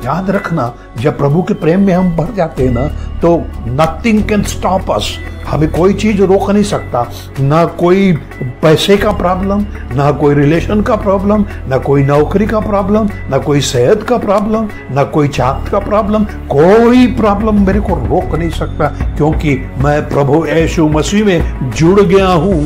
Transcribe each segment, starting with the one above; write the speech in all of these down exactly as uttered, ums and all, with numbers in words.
याद रखना, जब प्रभु के प्रेम में हम भर जाते हैं ना, तो नथिंग कैन स्टॉप अस। हमें कोई चीज रोक नहीं सकता, ना कोई पैसे का प्रॉब्लम, ना कोई रिलेशन का प्रॉब्लम, ना कोई नौकरी का प्रॉब्लम, ना कोई सेहत का प्रॉब्लम, ना कोई चाहत का प्रॉब्लम। कोई प्रॉब्लम मेरे को रोक नहीं सकता, क्योंकि मैं प्रभु यीशु मसीह में जुड़ गया हूं।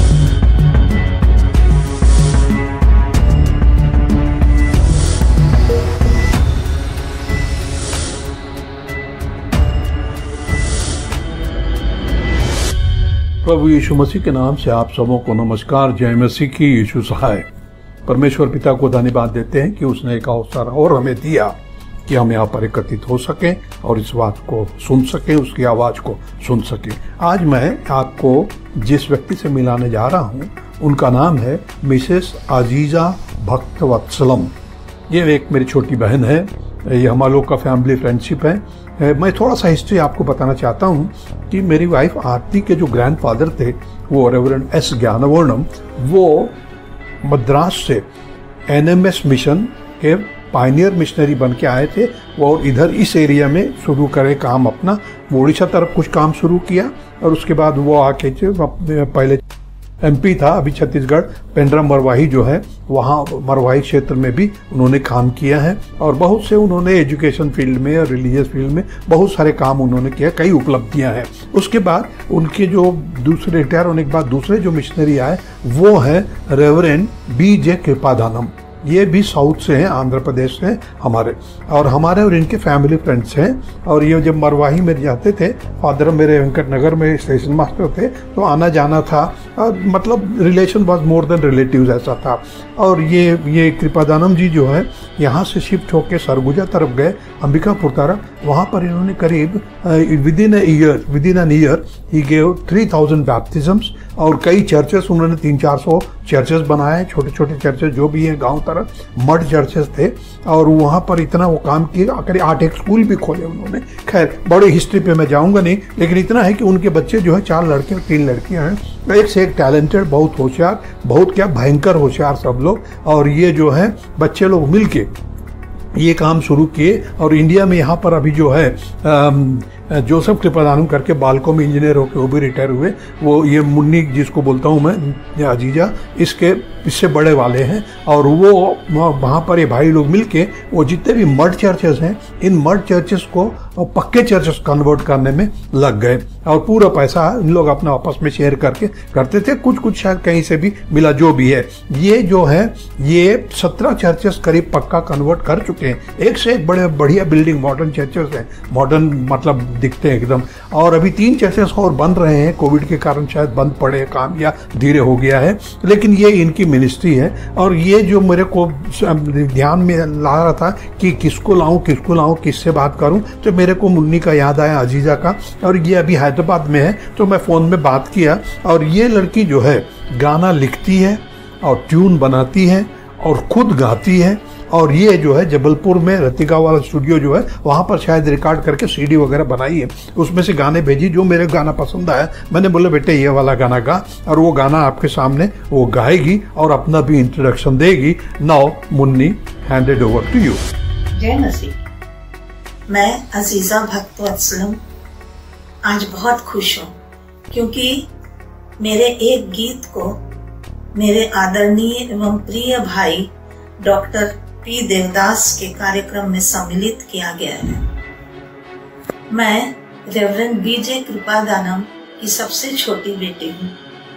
प्रभु यीशु मसीह के नाम से आप सबों को नमस्कार। जय मसीह की। यीशु सहाय। परमेश्वर पिता को धन्यवाद देते हैं कि उसने एक अवसर और हमें दिया कि हम यहाँ पर एकत्रित हो सकें और इस बात को सुन सकें, उसकी आवाज को सुन सकें। आज मैं आपको जिस व्यक्ति से मिलाने जा रहा हूँ, उनका नाम है मिसेस अजीजा भक्तवत्सलम। ये एक मेरी छोटी बहन है। ये हमारे लोग का फैमिली फ्रेंडशिप है। मैं थोड़ा सा हिस्ट्री आपको बताना चाहता हूँ कि मेरी वाइफ आरती के जो ग्रैंडफादर थे, वो रेवरेंड एस ज्ञानवर्णम, वो मद्रास से एनएमएस मिशन के पायनियर मिशनरी बन के आए थे। वो इधर इस एरिया में शुरू करे काम अपना। वो उड़ीसा तरफ कुछ काम शुरू किया और उसके बाद वो आके पहले एमपी था, अभी छत्तीसगढ़ पेंड्रा मरवाही जो है, वहाँ मरवाही क्षेत्र में भी उन्होंने काम किया है। और बहुत से उन्होंने एजुकेशन फील्ड में और रिलीजियस फील्ड में बहुत सारे काम उन्होंने किया, कई उपलब्धियां हैं। उसके बाद उनके जो दूसरे रिटायर होने के बाद दूसरे जो मिशनरी आए, वो है रेवरेंड बी जे कृपादानम। ये भी साउथ से हैं, आंध्र प्रदेश से हमारे, और हमारे और इनके फैमिली फ्रेंड्स हैं। और ये जब मरवाही में जाते थे, फादर मेरे वेंकट नगर में स्टेशन मास्टर थे, तो आना जाना था, और मतलब relation was more than relatives ऐसा था। और ये ये कृपादानम जी जो है, यहाँ से शिफ्ट होकर सरगुजा तरफ गए, अंबिकापुर तरफ। वहाँ पर इन्होंने करीब within year within an year ही गेव थ्री थाउजेंड बैप्टिज्म्स, और कई चर्चेस उन्होंने तीन चार सौ चर्चेस बनाए, छोटे छोटे चर्चेस जो भी हैं गांव तरफ, मड चर्चेस थे। और वहाँ पर इतना वो काम किया, आखिर आठ एक स्कूल भी खोले उन्होंने। खैर, बड़ी हिस्ट्री पे मैं जाऊंगा नहीं, लेकिन इतना है कि उनके बच्चे जो है, चार लड़के और तीन लड़कियां हैं, एक से एक टैलेंटेड, बहुत होशियार, बहुत क्या भयंकर होशियार सब लोग। और ये जो है बच्चे लोग मिलके ये काम शुरू किए। और इंडिया में यहाँ पर अभी जो है जोसेफ कृपादानम करके बालकों में इंजीनियर होकर वो भी रिटायर हुए। वो ये मुन्नी जिसको बोलता हूँ मैं, अजीजा, इसके इससे बड़े वाले हैं। और वो वहाँ पर ये भाई लोग मिलके वो जितने भी मड चर्चेस हैं, इन मड चर्चेस को पक्के चर्चेस कन्वर्ट करने में लग गए। और पूरा पैसा इन लोग अपना आपस में शेयर करके करते थे, कुछ कुछ शायद कहीं से भी मिला, जो भी है। ये जो है ये सत्रह चर्चेस करीब पक्का कन्वर्ट कर चुके हैं। एक से एक बड़े बढ़िया बिल्डिंग, मॉडर्न चर्चेस हैं, मॉडर्न मतलब दिखते हैं एकदम। और अभी तीन चर्चेस और बन रहे हैं, कोविड के कारण शायद बंद पड़े काम या धीरे हो गया है, लेकिन ये इनकी मिनिस्ट्री है। और ये जो मेरे को ध्यान में ला रहा था कि किसको लाऊं किसको लाऊं किससे बात करूं, तो मेरे को मुन्नी का याद आया, अजीजा का। और ये अभी हैदराबाद में है, तो मैं फोन में बात किया। और ये लड़की जो है गाना लिखती है और ट्यून बनाती है और खुद गाती है। और ये जो है जबलपुर में रतिका वाला स्टूडियो जो है, वहाँ पर शायद रिकॉर्ड करके सीडी वगैरह बनाई है। उसमें से गाने भेजी, जो मेरे गाना पसंद आया, मैंने बोला बेटे ये वाला गाना गा। और वो गाना आपके सामने वो गाएगी और अपना भी इंट्रोडक्शन देगी। Now Munni, handed over to you. जय मसीह। मैं अजीजा भक्तवत्सलम आज बहुत खुश हूँ, क्योंकि मेरे एक गीत को मेरे आदरणीय एवं प्रिय भाई डॉक्टर पी देवदास के कार्यक्रम में सम्मिलित किया गया है। मैं रेवरेंड बी जे कृपादानम की सबसे छोटी बेटी हूँ।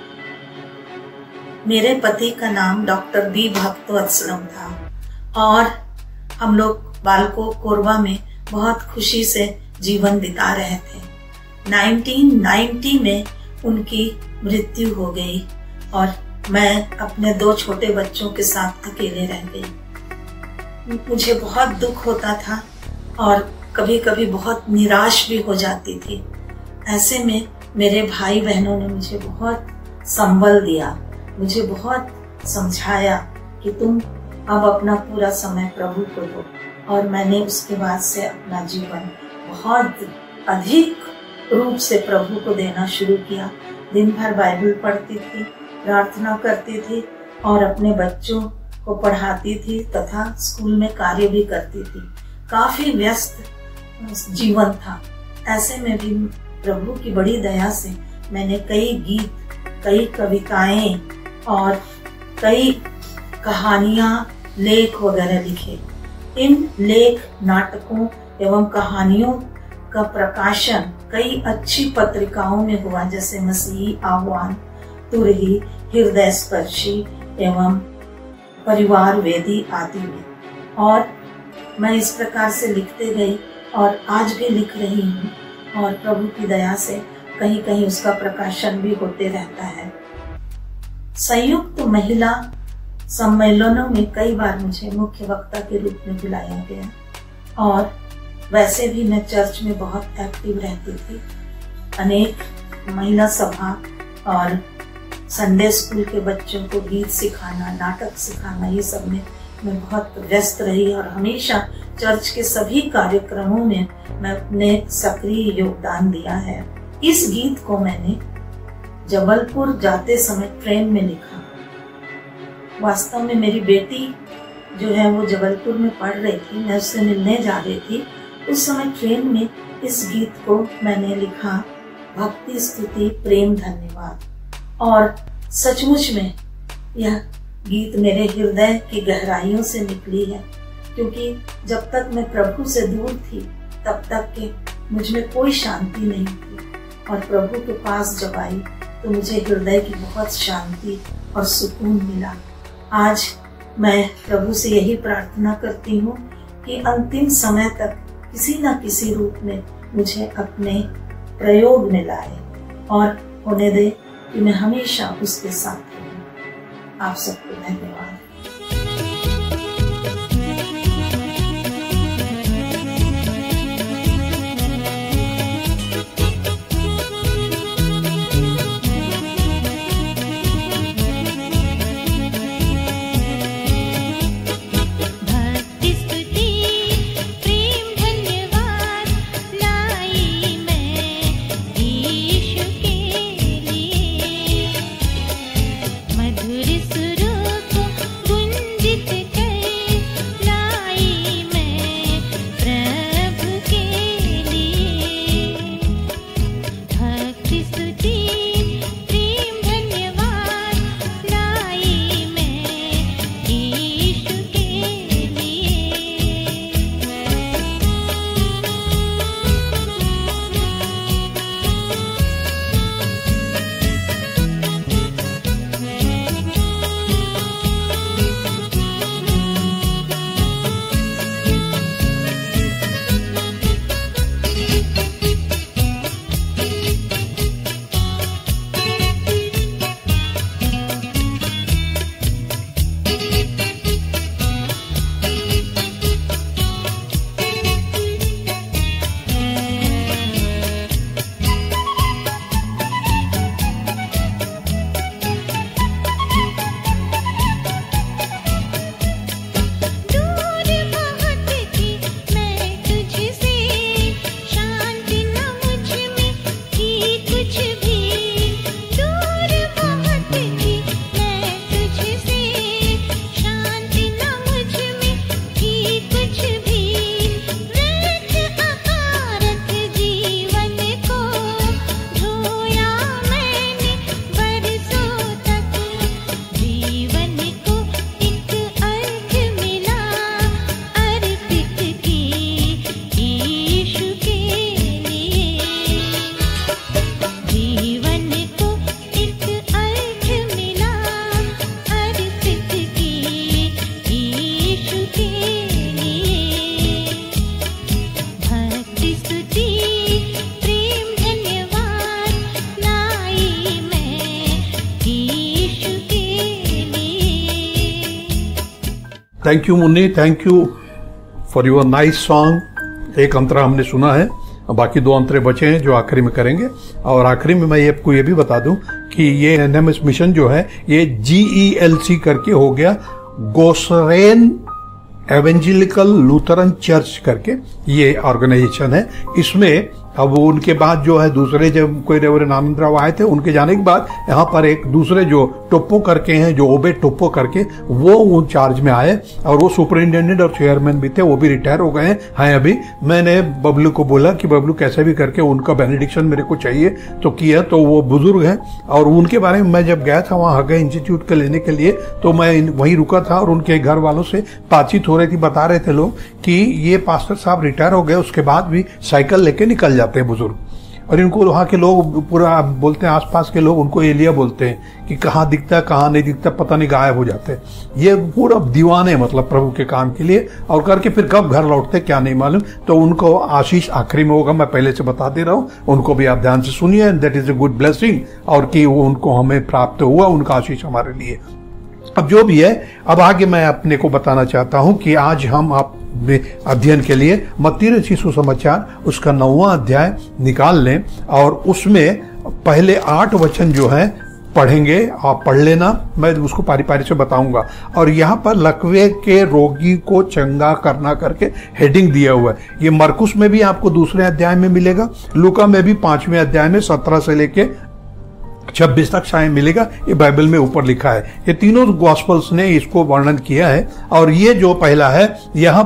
मेरे पति का नाम डॉक्टर बी भक्तवत्सलम था और हम लोग बालको कोरबा में बहुत खुशी से जीवन बिता रहे थे। उन्नीस सौ नब्बे में उनकी मृत्यु हो गई और मैं अपने दो छोटे बच्चों के साथ अकेले रह गई। मुझे बहुत दुख होता था और कभी कभी बहुत निराश भी हो जाती थी। ऐसे में मेरे भाई बहनों ने मुझे बहुत संबल दिया, मुझे बहुत समझाया कि तुम अब अपना पूरा समय प्रभु को दो। और मैंने उसके बाद से अपना जीवन बहुत अधिक रूप से प्रभु को देना शुरू किया। दिन भर बाइबल पढ़ती थी, प्रार्थना करती थी और अपने बच्चों को पढ़ाती थी तथा स्कूल में कार्य भी करती थी। काफी व्यस्त जीवन था। ऐसे में भी प्रभु की बड़ी दया से मैंने कई गीत, कई कविताएं और कई कहानियां, लेख वगैरह लिखे। इन लेख, नाटकों एवं कहानियों का प्रकाशन कई अच्छी पत्रिकाओं में हुआ, जैसे मसीही आह्वान, तुरही, हृदय स्पर्शी एवं परिवार वेदी आदि में। और मैं इस प्रकार से लिखते गई और आज भी लिख रही हूँ, और प्रभु की दया से कहीं कहीं उसका प्रकाशन भी होते रहता है। संयुक्त महिला सम्मेलनों में कई बार मुझे मुख्य वक्ता के रूप में बुलाया गया, और वैसे भी मैं चर्च में बहुत एक्टिव रहती थी। अनेक महिला सभा और संडे स्कूल के बच्चों को गीत सिखाना, नाटक सिखाना, ये सब में मैं बहुत व्यस्त रही, और हमेशा चर्च के सभी कार्यक्रमों में मैं अपने सक्रिय योगदान दिया है। इस गीत को मैंने जबलपुर जाते समय ट्रेन में लिखा। वास्तव में मेरी बेटी जो है वो जबलपुर में पढ़ रही थी, मैं उससे मिलने जा रही थी। उस समय ट्रेन में इस गीत को मैंने लिखा, भक्ति स्तुति प्रेम धन्यवाद। और सचमुच में यह गीत मेरे हृदय की गहराइयों से निकली है, क्योंकि जब तक मैं प्रभु से दूर थी तब तक के मुझ में कोई शांति नहीं थी, और प्रभु के पास जब आई तो मुझे हृदय की बहुत शांति और सुकून मिला। आज मैं प्रभु से यही प्रार्थना करती हूँ कि अंतिम समय तक किसी न किसी रूप में मुझे अपने प्रयोग में लाए, और होने दे कि मैं हमेशा उसके साथ रहूं। आप सबको धन्यवाद। Thank you Munni, thank you for your nice song. एक अंतरा हमने सुना है, बाकी दो अंतरे बचे हैं जो आखिरी में करेंगे। और आखिरी में मैं आपको ये भी बता दूं कि ये एनएमएस मिशन जो है ये जीईएलसी करके हो गया, गोसरेन एवेंजेलिकल लूथरन चर्च करके ये ऑर्गेनाइजेशन है। इसमें अब वो उनके बाद जो है दूसरे जब कोई रेवरेंड आनंद राव आए थे, उनके जाने के बाद यहाँ पर एक दूसरे जो टोप्पो करके हैं, जो ओबे टोप्पो करके, वो वो चार्ज में आए और वो सुपरिंटेंडेंट और चेयरमैन भी थे, वो भी रिटायर हो गए हैं हैं अभी। मैंने बबलू को बोला कि बबलू कैसे भी करके उनका बेनेडिक्शन मेरे को चाहिए, तो किया। तो वो बुजुर्ग हैं और उनके बारे में मैं जब गया था वहाँ हगे इंस्टीट्यूट के लेने के लिए, तो मैं वहीं रुका था और उनके घर वालों से बातचीत हो रही थी। बता रहे थे लोग कि ये पास्टर साहब रिटायर हो गए, उसके बाद भी साइकिल लेके निकल जाते हैं बुजुर्ग, और इनको वहाँ के लोग पूरा बोलते हैं, आसपास के लोग उनको एलिया बोलते हैं कि कहाँ दिखता कहाँ नहीं दिखता पता नहीं, गायब हो जाते हैं। ये पूरा दीवाने मतलब प्रभु के काम के लिए, और करके फिर कब घर लौटते क्या नहीं मालूम। तो उनको आशीष आखिरी में होगा, मैं पहले से बता दे रहा हूँ, उनको भी आप ध्यान से सुनिए। That is a good blessing, और कि वो उनको हमें प्राप्त हुआ, उनका आशीष हमारे लिए। अब जो भी है, अब आगे मैं अपने को बताना चाहता हूं कि आज हम आप अध्ययन के लिए मत्ती रचित सुसमाचार उसका नौवां अध्याय निकाल लें, और उसमें पहले आठ वचन जो है पढ़ेंगे। आप पढ़ लेना, मैं उसको पारी पारी से बताऊंगा। और यहाँ पर लकवे के रोगी को चंगा करना करके हेडिंग दिया हुआ है। ये मरकुस में भी आपको दूसरे अध्याय में मिलेगा, लूका में भी पांचवें अध्याय में सत्रह से लेके छब्बीस तक शायद मिलेगा। ये बाइबल में ऊपर लिखा है, ये तीनों गॉस्पल्स ने इसको वर्णन किया है। और ये जो पहला है, यहाँ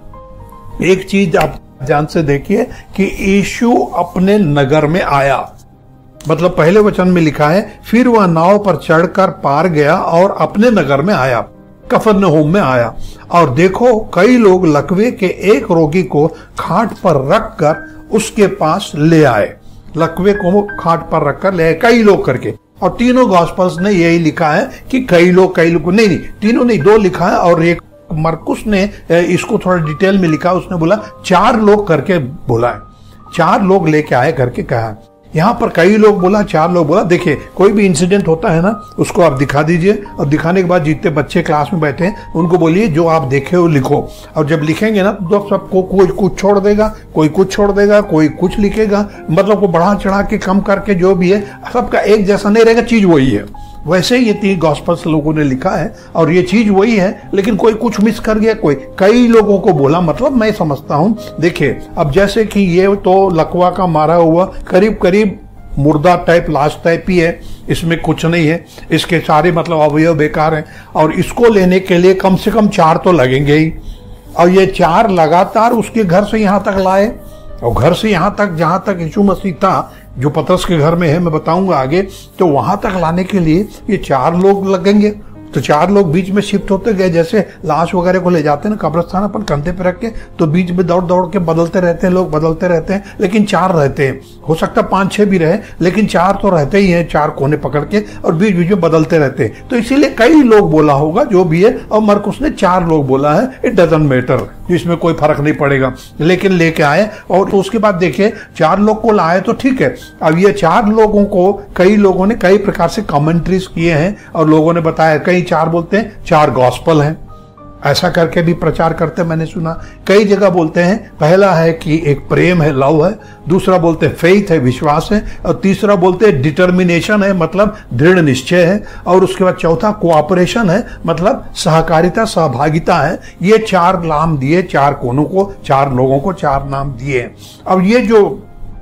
पर एक चीज आप ध्यान से देखिए कि यीशु अपने नगर में आया, मतलब पहले वचन में लिखा है, फिर वह नाव पर चढ़कर पार गया और अपने नगर में आया, कफरनहूम में आया। और देखो कई लोग लकवे के एक रोगी को खाट पर रखकर उसके पास ले आए, लकवे को खाट पर रखकर ले, कई लोग करके। और तीनों गॉस्पल्स ने यही लिखा है कि कई लोग कई लोग नहीं नहीं तीनों नहीं, दो लिखा है, और एक मरकुस ने इसको थोड़ा डिटेल में लिखा, उसने बोला चार लोग करके बोला है, चार लोग लेके आए करके कहा। यहाँ पर कई लोग बोला, चार लोग बोला। देखिए कोई भी इंसिडेंट होता है ना, उसको आप दिखा दीजिए, और दिखाने के बाद जितने बच्चे क्लास में बैठे हैं उनको बोलिए जो आप देखे हो लिखो। और जब लिखेंगे ना तो सबको कोई कुछ छोड़ देगा, कोई कुछ छोड़ देगा, कोई कुछ लिखेगा, मतलब को बढ़ा चढ़ा के कम करके जो भी है सबका एक जैसा नहीं रहेगा, चीज वही है। वैसे ये तीन गॉस्पल्स लोगों ने लिखा है और ये चीज वही है, लेकिन कोई कुछ मिस कर गया, कोई कई लोगों को बोला, मतलब मैं समझता हूं। देखिए अब जैसे कि ये तो लकवा का मारा हुआ करीब करीब मुर्दा टाइप, लाश टाइप ही है, इसमें कुछ नहीं है, इसके सारे मतलब अवयव बेकार हैं, और इसको लेने के लिए कम से कम चार तो लगेंगे ही। और ये चार लगातार उसके घर से यहाँ तक लाए, और घर से यहाँ तक जहां तक यीशु मसीह था, जो पतरस के घर में है, मैं बताऊंगा आगे, तो वहां तक लाने के लिए ये चार लोग लगेंगे। तो चार लोग बीच में शिफ्ट होते गए, जैसे लाश वगैरह को ले जाते हैं ना कब्रिस्तान अपन कंधे पे रख के, तो बीच में दौड़ दौड़ के बदलते रहते हैं लोग, बदलते रहते हैं, लेकिन चार रहते हैं। हो सकता है पांच छह भी रहे, लेकिन चार तो रहते ही हैं, चार कोने पकड़ के, और बीच बीच में बदलते रहते हैं। तो इसीलिए कई लोग बोला होगा, जो भी है, और मरकुस ने चार लोग बोला है। इट डजंट मैटर, इसमें कोई फर्क नहीं पड़ेगा, लेकिन लेके आए। और तो उसके बाद देखिए चार लोग को लाए तो ठीक है। अब ये चार लोगों को कई लोगों ने कई प्रकार से कमेंट्रीज किए हैं, और लोगों ने बताया, कई चार बोलते हैं चार गॉस्पल हैं, ऐसा करके भी प्रचार करते मैंने सुना। कई जगह बोलते हैं पहला है कि एक प्रेम है, लव है, दूसरा बोलते हैं फेथ है, विश्वास है, और तीसरा बोलते हैं डिटर्मिनेशन है, मतलब दृढ़ निश्चय है, और उसके बाद चौथा कोऑपरेशन है, मतलब सहकारिता, सहभागिता है। ये चार नाम दिए, चार कोनों को, चार लोगों को चार नाम दिए। अब ये जो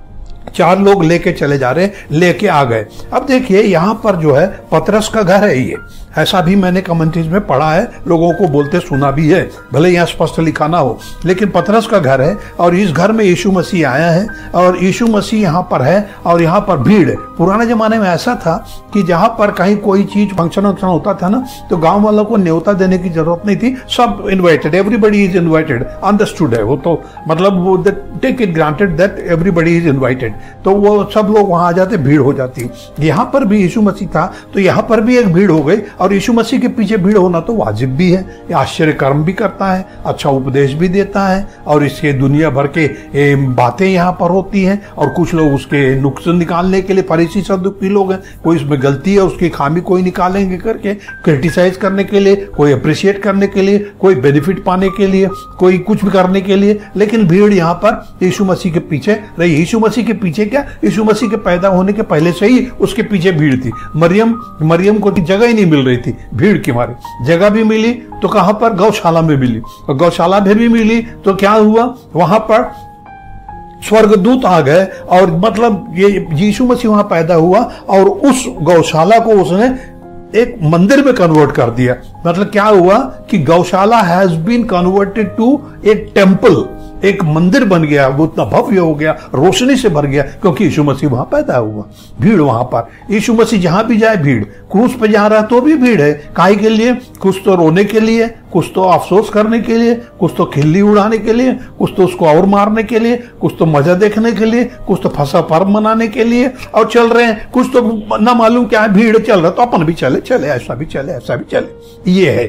चार लोग लेके चले जा रहे, लेके आ गए। अब देखिए यहाँ पर जो है पतरस का घर है, ये ऐसा भी मैंने कमेंट्रीज में पढ़ा है, लोगों को बोलते सुना भी है, भले यहाँ स्पष्ट लिखा ना हो, लेकिन पतरस का घर है, और इस घर में यीशु मसीह आया है, और यीशु मसीह यहाँ पर है, और यहाँ पर भीड़ है। पुराने जमाने में ऐसा था कि जहाँ पर कहीं कोई चीज फंक्शन वंक्शन होता था ना, तो गांव वालों को न्योता देने की जरूरत नहीं थी, सब invited, everybody is invited, understood है वो तो, मतलब वो take it granted that everybody is invited, तो वो सब लोग वहां आ जाते, भीड़ हो जाती। यहाँ पर भी यीशु मसीह था, तो यहाँ पर भी एक भीड़ हो गई, और यीशु मसीह के पीछे भीड़ होना तो वाजिब भी है। ये आश्चर्य कर्म भी करता है, अच्छा उपदेश भी देता है, और इसके दुनिया भर के बातें यहाँ पर होती हैं, और कुछ लोग उसके नुक्स निकालने के लिए, फरीसी सदुकी लोग हैं, कोई इसमें गलती है उसकी खामी कोई निकालेंगे करके, क्रिटिसाइज करने के लिए, कोई अप्रिशिएट करने के लिए, कोई बेनिफिट पाने के लिए, कोई कुछ भी करने के लिए, लेकिन भीड़ यहाँ पर यीशु मसीह के पीछे रही। यीशु मसीह के पीछे क्या, यीशु मसीह के पैदा होने के पहले से ही उसके पीछे भीड़ थी। मरियम मरियम को जगह ही नहीं मिल रही थी, भीड़ के मारे। जगह भी मिली तो कहां पर, गौशाला में मिली, और गौशाला में भी मिली तो क्या हुआ, वहां पर स्वर्गदूत आ गए और मतलब ये यीशु मसीह वहां पैदा हुआ और उस गौशाला को उसने एक मंदिर में कन्वर्ट कर दिया। मतलब क्या हुआ कि गौशाला has been converted to a temple, एक मंदिर बन गया, वो इतना भव्य हो गया, रोशनी से भर गया, क्योंकि यीशु मसीह वहां पैदा हुआ। भीड़ वहां पर, यीशु मसीह जहां भी जाए भीड़, क्रूस पे जा रहा है तो भी भीड़ है। काहे के लिए? कुछ तो रोने के लिए, कुछ तो अफसोस करने के लिए, कुछ तो खिल्ली उड़ाने के लिए, कुछ तो उसको और मारने के लिए, कुछ तो मजा देखने के लिए, कुछ तो फंसा पर्व मनाने के लिए, और चल रहे हैं। कुछ तो ना मालूम क्या है, भीड़ चल रहा तो अपन भी चले चले ऐसा भी चले ऐसा भी चले। ये है,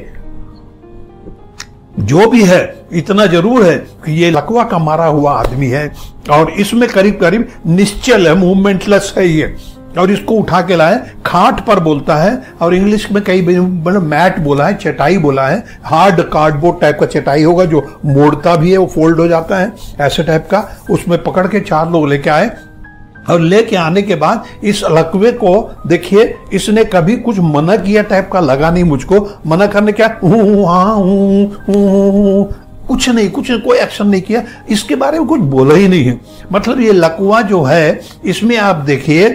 जो भी है, इतना जरूर है कि ये लकवा का मारा हुआ आदमी है और इसमें करीब करीब निश्चल है, मूवमेंटलेस है ये, और इसको उठा के लाए, खाट पर बोलता है, और इंग्लिश में कई मैट बोला है, चटाई बोला है, हार्ड कार्डबोर्ड टाइप का चटाई होगा जो मोड़ता भी है, वो फोल्ड हो जाता है ऐसे टाइप का। उसमें पकड़ के चार लोग लेके आए और लेके आने के बाद इस लकवे को देखिए, इसने कभी कुछ मना किया टाइप का लगा नहीं मुझको। मना करने क्या, हूं हाँ हूं हूं, कुछ नहीं, कुछ कोई एक्शन नहीं किया, इसके बारे में कुछ बोला ही नहीं है। मतलब ये लकवा जो है, इसमें आप देखिए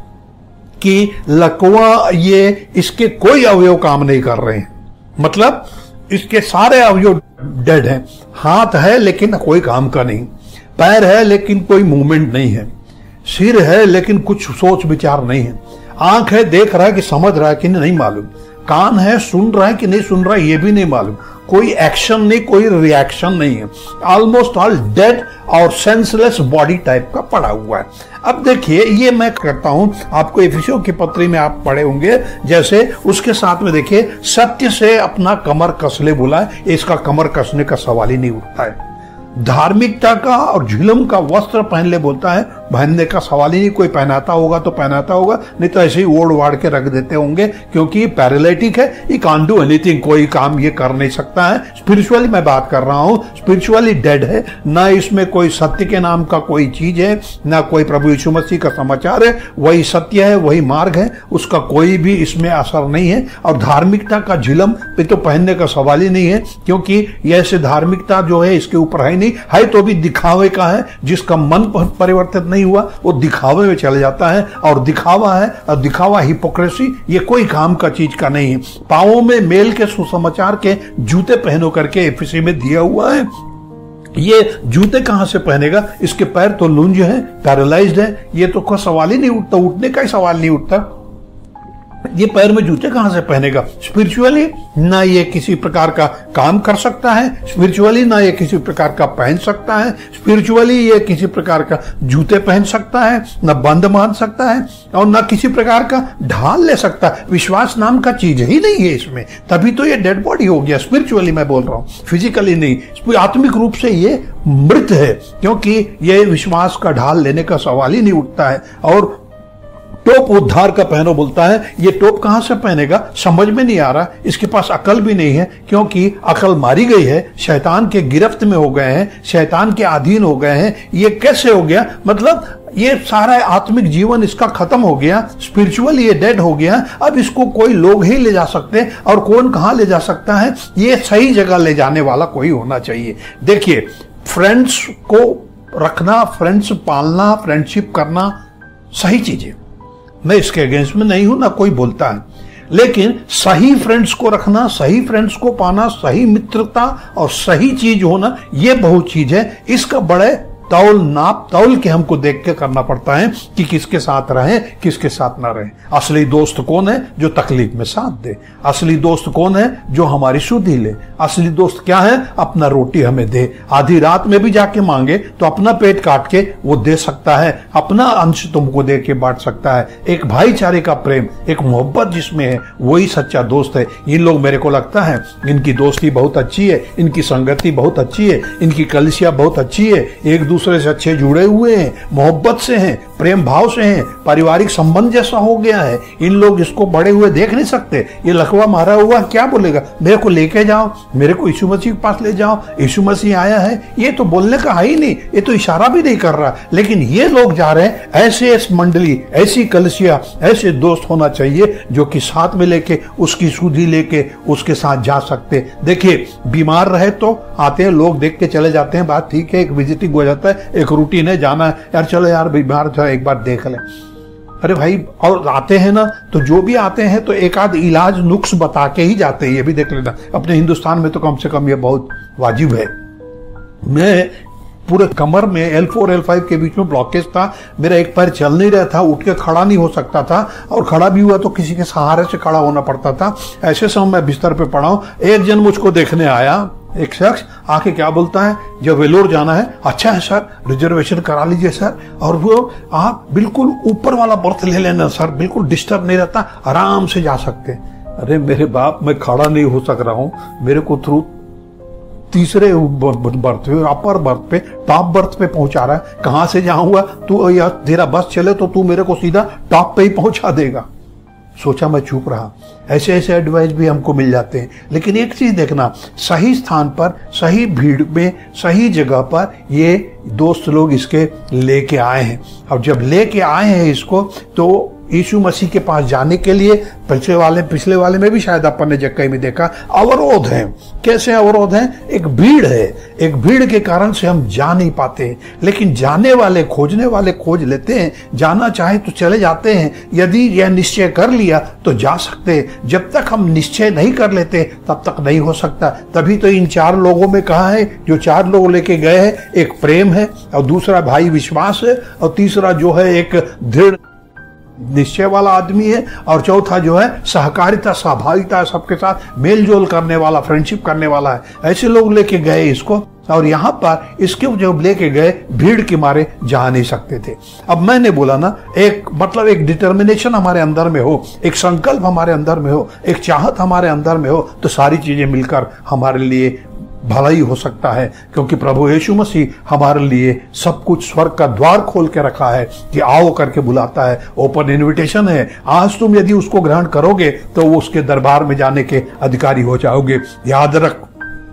कि लकवा ये इसके कोई अवयव काम नहीं कर रहे हैं, मतलब इसके सारे अवयव डेड हैं। हाथ है लेकिन कोई काम का नहीं, पैर है लेकिन कोई मूवमेंट नहीं है, सिर है लेकिन कुछ सोच विचार नहीं है, आंख है देख रहा है कि समझ रहा है कि नहीं मालूम, कान है सुन रहा है कि नहीं सुन रहा है ये भी नहीं मालूम, कोई एक्शन नहीं, कोई रिएक्शन नहीं है, ऑलमोस्ट ऑल डेड और सेंसलेस बॉडी टाइप का पड़ा हुआ है। अब देखिए, ये मैं करता हूं, आपको इफिसियों की पत्री में आप पढ़े होंगे, जैसे उसके साथ में देखिए, सत्य से अपना कमर कस ले बोला है, इसका कमर कसने का सवाल ही नहीं उठता है। धार्मिकता का और झिलम का वस्त्र पहन ले बोलता है, पहनने का सवाल ही नहीं, कोई पहनाता होगा तो पहनाता होगा, नहीं तो ऐसे ही ओढ़ वाड़ के रख देते होंगे, क्योंकि ये पैरालिटिक है, ये कांट डू एनीथिंग, कोई काम ये कर नहीं सकता है। स्पिरिचुअली मैं बात कर रहा हूं, स्पिरिचुअली डेड है, ना इसमें कोई सत्य के नाम का कोई चीज है, ना कोई प्रभु यीशु मसीह का समाचार है, वही सत्य है, वही मार्ग है, उसका कोई भी इसमें असर नहीं है। और धार्मिकता का झिलम पे तो पहनने का सवाल ही नहीं है, क्योंकि ये ऐसे धार्मिकता जो है इसके ऊपर है नहीं, है तो भी दिखावे का है, जिसका मन परिवर्तित नहीं हुआ वो दिखावे में चले जाता है, और दिखावा है, और दिखावा हिपोक्रेसी, ये कोई काम का चीज का नहीं है। पांवों में मेल के सुसमाचार के जूते पहनो करके एफिसी में दिया हुआ है। ये जूते कहां से पहनेगा, इसके पैर तो लूंज है, पैरालाइज्ड है, ये तो कोई सवाल ही नहीं उठता, उठने का ही सवाल नहीं उठता, ये पैर में जूते कहां से पहनेगा। स्पिरिचुअली ना ये किसी प्रकार का काम कर सकता है, स्पिरिचुअली ना ये किसी प्रकार का पहन सकता है, स्पिरिचुअली ये किसी प्रकार का जूते पहन सकता है, ना बंद मान सकता है, और ना किसी प्रकार का ढाल ले सकता है। विश्वास नाम का चीज ही नहीं है इसमें, तभी तो ये डेड बॉडी हो गया। स्पिरिचुअली मैं बोल रहा हूं, फिजिकली नहीं, आत्मिक रूप से ये मृत है, क्योंकि ये विश्वास का ढाल लेने का सवाल ही नहीं उठता है। और टोप उद्धार का पहनो बोलता है, ये टोप कहां से पहनेगा, समझ में नहीं आ रहा, इसके पास अकल भी नहीं है, क्योंकि अकल मारी गई है, शैतान के गिरफ्त में हो गए हैं, शैतान के अधीन हो गए हैं। ये कैसे हो गया, मतलब ये सारा आत्मिक जीवन इसका खत्म हो गया, स्पिरिचुअली ये डेड हो गया। अब इसको कोई लोग ही ले जा सकते, और कौन कहां ले जा सकता है, ये सही जगह ले जाने वाला कोई होना चाहिए। देखिए, फ्रेंड्स को रखना, फ्रेंड्स पालना, फ्रेंडशिप करना सही चीज है, मैं इसके अगेंस्ट में नहीं हूं, ना कोई बोलता है, लेकिन सही फ्रेंड्स को रखना, सही फ्रेंड्स को पाना, सही मित्रता और सही चीज होना, ये बहुत चीज है। इसका बड़े तौल नाप तौल के हमको देख के करना पड़ता है कि किसके साथ रहें, किसके साथ ना रहें। असली दोस्त कौन है, जो तकलीफ में साथ दे। असली दोस्त कौन है, जो हमारी सुधि ले। असली दोस्त क्या है, अपना रोटी हमें दे, आधी रात में भी जाके मांगे तो अपना पेट काट के वो दे सकता है, अपना अंश तुमको दे के बांट सकता है। एक भाईचारे का प्रेम, एक मोहब्बत जिसमें है, वही सच्चा दोस्त है। इन लोग, मेरे को लगता है इनकी दोस्ती बहुत अच्छी है, इनकी संगति बहुत अच्छी है, इनकी कलिसिया बहुत अच्छी है, एक दूसरे से अच्छे जुड़े हुए हैं, मोहब्बत से हैं, प्रेम भाव से हैं, पारिवारिक संबंध जैसा हो गया है। इन लोग इसको बड़े हुए देख नहीं सकते। ये लकवा मारा हुआ क्या बोलेगा, मेरे को लेके जाओ, मेरे को यीशु मसीह के पास ले जाओ, यीशु मसीह आया है। ये तो बोलने का है ही नहीं, ये तो इशारा भी नहीं कर रहा। लेकिन ये लोग जा रहे हैं। ऐसे मंडली, ऐसी कलसिया, ऐसे दोस्त होना चाहिए जो कि साथ में लेके उसकी सुधि लेके उसके साथ जा सकते। देखिए, बीमार रहे तो आते हैं लोग, देख के चले जाते हैं, बात ठीक है, एक विजिटिंग हो जाता है, एक रूटीन है, जाना है, यार चलो यार बीमार था एक बार देख लें। अरे भाई, और आते हैं ना तो जो भी आते हैं तो एक आध इलाज नुक्स बता के ही जाते हैं। ये भी देख लेना, अपने हिंदुस्तान में तो कम से कम ये बहुत वाजिब है। मैं पूरे कमर में एल फोर एल फाइव के बीच में ब्लॉकेज था, मेरा एक पैर चल नहीं रहा था, उठ के खड़ा नहीं हो सकता था, और खड़ा भी हुआ तो किसी के सहारे से खड़ा होना पड़ता था। ऐसे समय मैं बिस्तर पे पड़ा हूं, एक जन मुझको देखने आया, एक शख्स आके क्या बोलता है, जब वेलोर जाना है, अच्छा है सर, रिजर्वेशन करा लीजिए सर, और वो आप बिल्कुल ऊपर वाला बर्थ ले लेना सर, बिल्कुल डिस्टर्ब नहीं रहता, आराम से जा सकते। अरे मेरे बाप, मैं खड़ा नहीं हो सक रहा हूं, मेरे को थ्रू तीसरे बर्थ पे, अपर बर्थ पे, टॉप बर्थ पे पहुंचा रहा है। कहां से जाऊंगा, तू या तेरा बस चले तो तू मेरे को सीधा टॉप पे ही पहुंचा देगा। सोचा, मैं चुप रहा। ऐसे ऐसे एडवाइस भी हमको मिल जाते हैं। लेकिन एक चीज देखना, सही स्थान पर, सही भीड़ में, सही जगह पर ये दोस्त लोग इसके लेके आए हैं। अब जब लेके आए हैं इसको, तो यीशु मसीह के पास जाने के लिए पिछले वाले पिछले वाले में भी शायद अपन ने जगह में देखा, अवरोध है। कैसे अवरोध है? एक भीड़ है, एक भीड़ के कारण से हम जा नहीं पाते। लेकिन जाने वाले, खोजने वाले खोज लेते हैं, जाना चाहे तो चले जाते हैं। यदि यह निश्चय कर लिया तो जा सकते हैं। जब तक हम निश्चय नहीं कर लेते तब तक नहीं हो सकता। तभी तो इन चार लोगों में कहा है, जो चार लोग लेके गए हैं, एक प्रेम है, और दूसरा भाई विश्वास है, और तीसरा जो है एक दृढ़ निश्चय वाला आदमी है, और चौथा जो है सहकारिता, सहभागिता, सबके साथ मेलजोल करने वाला, फ्रेंडशिप करने वाला है। ऐसे लोग लेके गए इसको, और यहां पर इसके जब लेके गए, भीड़ के मारे जा नहीं सकते थे। अब मैंने बोला ना, एक मतलब एक डिटर्मिनेशन हमारे अंदर में हो, एक संकल्प हमारे अंदर में हो, एक चाहत हमारे अंदर में हो, तो सारी चीजें मिलकर हमारे लिए भला ही हो सकता है। क्योंकि प्रभु यीशु मसीह हमारे लिए सब कुछ स्वर्ग का द्वार खोल के रखा है कि आओ करके बुलाता है। ओपन इनविटेशन है। आज तुम यदि उसको ग्रहण करोगे तो वो उसके दरबार में जाने के अधिकारी हो जाओगे। याद रख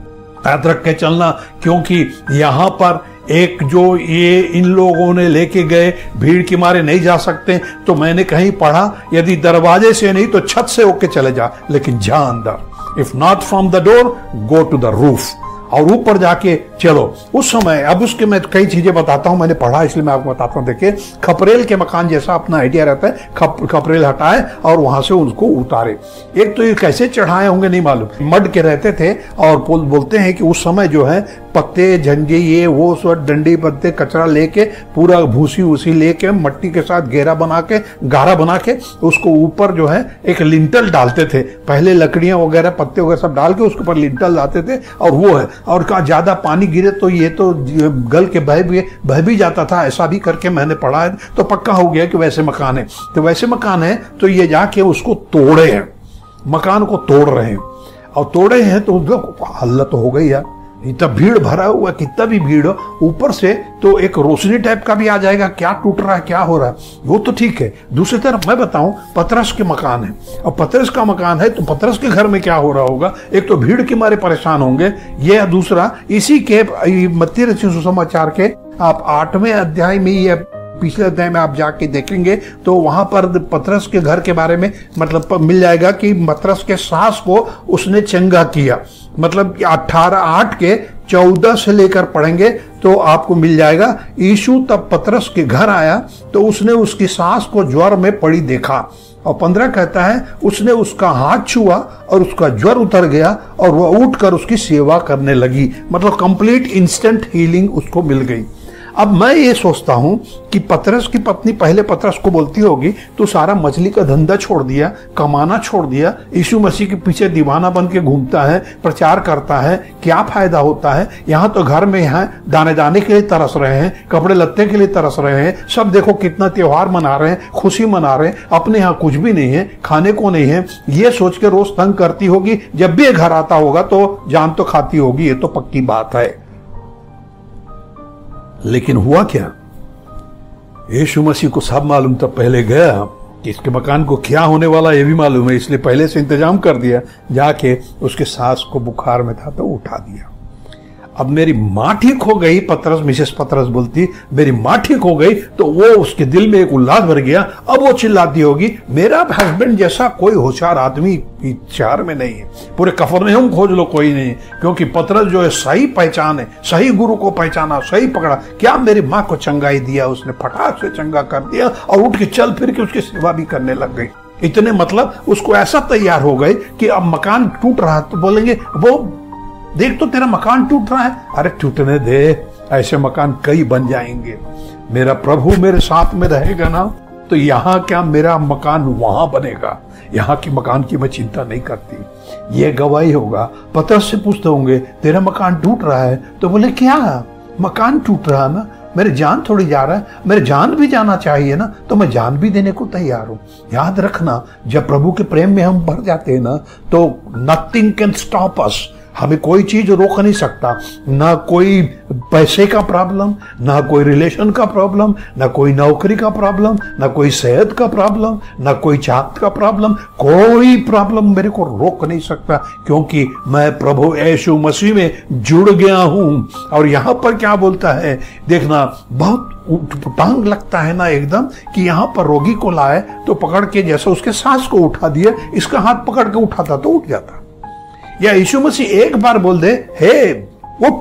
याद रख के चलना, क्योंकि यहां पर एक जो ये इन लोगों ने लेके गए, भीड़ के मारे नहीं जा सकते, तो मैंने कहीं पढ़ा, यदि दरवाजे से नहीं तो छत से होके चले जा, लेकिन जा अंदर। If not from the door, go to the roof, और ऊपर जाके चलो। उस समय, अब उसके मैं कई चीजें बताता हूं, मैंने पढ़ा इसलिए मैं आपको बताता हूं। देखिए, खपरेल के मकान जैसा अपना आइडिया रहता है, खप, खपरेल हटाए और वहां से उनको उतारे। एक तो ये कैसे चढ़ाए होंगे नहीं मालूम, मड के रहते थे, और बोलते हैं कि उस समय जो है पत्ते, झंझे, ये वो सब डंडी पत्ते, कचरा लेके, पूरा भूसी उसी लेके, मट्टी के साथ घेरा बना के, गारा बना के, उसको ऊपर जो है एक लिंटल डालते थे। पहले लकड़ियां वगैरह, पत्ते वगैरह सब डाल के उसके ऊपर लिंटल डालते थे, और वो है, और का ज्यादा पानी गिरे तो ये तो गल के बह भी बह भी जाता था। ऐसा भी करके मैंने पढ़ा है, तो पक्का हो गया कि वैसे मकान है। तो वैसे मकान है तो ये जाके उसको तोड़े हैं, मकान को तोड़ रहे हैं, और तोड़े हैं तो हल्ला तो हो गई यार। इतना भीड़ भरा हुआ, कितना भी भीड़ हो, ऊपर से तो एक रोशनी टाइप का भी आ जाएगा, क्या टूट रहा है, क्या हो रहा है, वो तो ठीक है। दूसरी तरफ मैं बताऊं, पतरस के मकान है, और पतरस का मकान है तो पतरस के घर में क्या हो रहा होगा। एक तो भीड़ के मारे परेशान होंगे, ये दूसरा इसी के मत्ती रचित सुसमाचार के आप आठवें अध्याय में, ये पिछले अध्याय में आप जाके देखेंगे तो वहां पर पतरस के घर के बारे में मतलब मिल जाएगा कि पतरस के सास को उसने चंगा किया। मतलब अठारह आठ के चौदह से लेकर पढ़ेंगे तो आपको मिल जाएगा। यीशु तब पतरस के घर आया तो उसने उसकी सास को ज्वर में पड़ी देखा, और पंद्रह कहता है उसने उसका हाथ छुआ और उसका ज्वर उतर गया और वह उठकर उसकी सेवा करने लगी। मतलब कंप्लीट इंस्टेंट हीलिंग उसको मिल गई। अब मैं ये सोचता हूं कि पतरस की पत्नी पहले पतरस को बोलती होगी तो सारा मछली का धंधा छोड़ दिया, कमाना छोड़ दिया, यीशु मसीह के पीछे दीवाना बन के घूमता है, प्रचार करता है, क्या फायदा होता है। यहाँ तो घर में यहाँ दाने दाने के लिए तरस रहे हैं, कपड़े लत्ते के लिए तरस रहे हैं, सब देखो कितना त्योहार मना रहे हैं, खुशी मना रहे हैं, अपने यहाँ कुछ भी नहीं है, खाने को नहीं है। ये सोच के रोज तंग करती होगी, जब भी घर आता होगा तो जान तो खाती होगी, ये तो पक्की बात है। लेकिन हुआ क्या? यीशु मसीह को सब मालूम था पहले गया कि इसके मकान को क्या होने वाला ये भी मालूम है, इसलिए पहले से इंतजाम कर दिया। जाके उसके सास को बुखार में था तो उठा दिया। अब मेरी माँ ठीक हो गई, पतरस मिसेस पतरस बोलती, मेरी माँ ठीक हो गई तो वो उसके दिल में एक उल्लास भर गया। अब वो चिल्लाती होगी, मेरा हस्बैंड जैसा कोई होशियार आदमी शहर में नहीं है, पूरे कफरनहूम खोज लो कोई नहीं, क्योंकि पतरस जो है सही पहचान है, सही गुरु को पहचाना, सही पकड़ा। क्या मेरी माँ को चंगाई दिया उसने, फटाक से चंगा कर दिया और उठ के चल फिर के उसकी सेवा भी करने लग गई। इतने मतलब उसको ऐसा तैयार हो गए कि अब मकान टूट रहा तो बोलेंगे, वो देख तो तेरा मकान टूट रहा है। अरे टूटने दे, ऐसे मकान कई बन जाएंगे। मेरा प्रभु मेरे साथ में रहेगा ना तो यहाँ क्या मेरा मकान वहां बनेगा। यहाँ की मकान की मैं चिंता नहीं करती। ये गवाही होगा। पतरस से पूछते होंगे, तेरा मकान टूट रहा है? तो बोले, क्या मकान टूट रहा है ना, मेरे जान थोड़ी जा रहा है, मेरे जान भी जाना चाहिए ना, तो मैं जान भी देने को तैयार हूं। याद रखना, जब प्रभु के प्रेम में हम भर जाते हैं ना तो नथिंग कैन स्टॉप अस। हमें कोई चीज रोक नहीं सकता, ना कोई पैसे का प्रॉब्लम, ना कोई रिलेशन का प्रॉब्लम, ना कोई नौकरी का प्रॉब्लम, ना कोई सेहत का प्रॉब्लम, ना कोई चाहत का प्रॉब्लम। कोई प्रॉब्लम मेरे को रोक नहीं सकता, क्योंकि मैं प्रभु यीशु मसीह में जुड़ गया हूं। और यहां पर क्या बोलता है देखना, बहुत टांग लगता है ना एकदम, कि यहां पर रोगी को लाए तो पकड़ के, जैसे उसके सांस को उठा दिया, इसका हाथ पकड़ के उठाता तो उठ जाता। या यीशु मसीह एक बार बोल दे, हे उठ,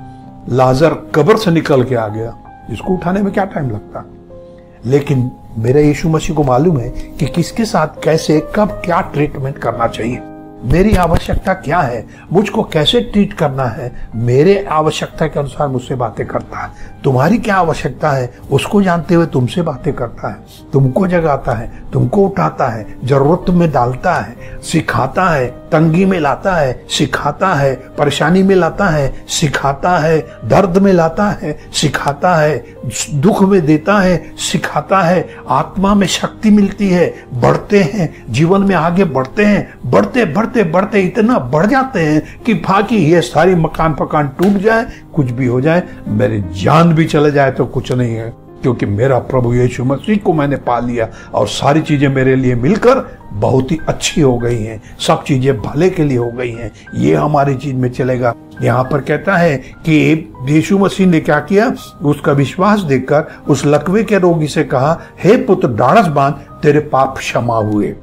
लाजर कब्र से निकल के आ गया, इसको उठाने में क्या टाइम लगता। लेकिन मेरे यीशु मसीह को मालूम है कि किसके साथ कैसे कब क्या ट्रीटमेंट करना चाहिए, मेरी आवश्यकता क्या है, मुझको कैसे ट्रीट करना है, मेरे आवश्यकता के अनुसार मुझसे बातें करता है। तुम्हारी क्या आवश्यकता है उसको जानते हुए तुमसे बातें करता है, तुमको जगाता है, तुमको उठाता है, जरूरत में डालता है, सिखाता है, तंगी में लाता है, सिखाता है, परेशानी में लाता है, सिखाता है, दर्द में लाता है, सिखाता है, दुख में देता है, सिखाता है, आत्मा में शक्ति मिलती है, बढ़ते हैं, जीवन में आगे बढ़ते हैं, बढ़ते बढ़ते बढ़ते इतना बढ़ जाते हैं कि बाकी ये सारी मकान पकान टूट जाए, कुछ भी हो जाए, मेरी जान भी चले जाए तो कुछ नहीं है, क्योंकि मेरा प्रभु यीशु मसीह को मैंने पा लिया और सारी चीजें मेरे लिए मिलकर बहुत ही अच्छी हो गई हैं, सब चीजें भले के लिए हो गई हैं। ये हमारी चीज में चलेगा। यहाँ पर कहता है कि यीशु मसीह ने क्या किया, उसका विश्वास देखकर उस लकवे के रोगी से कहा, हे पुत्र ढाढ़स बांध, तेरे पाप क्षमा हुए।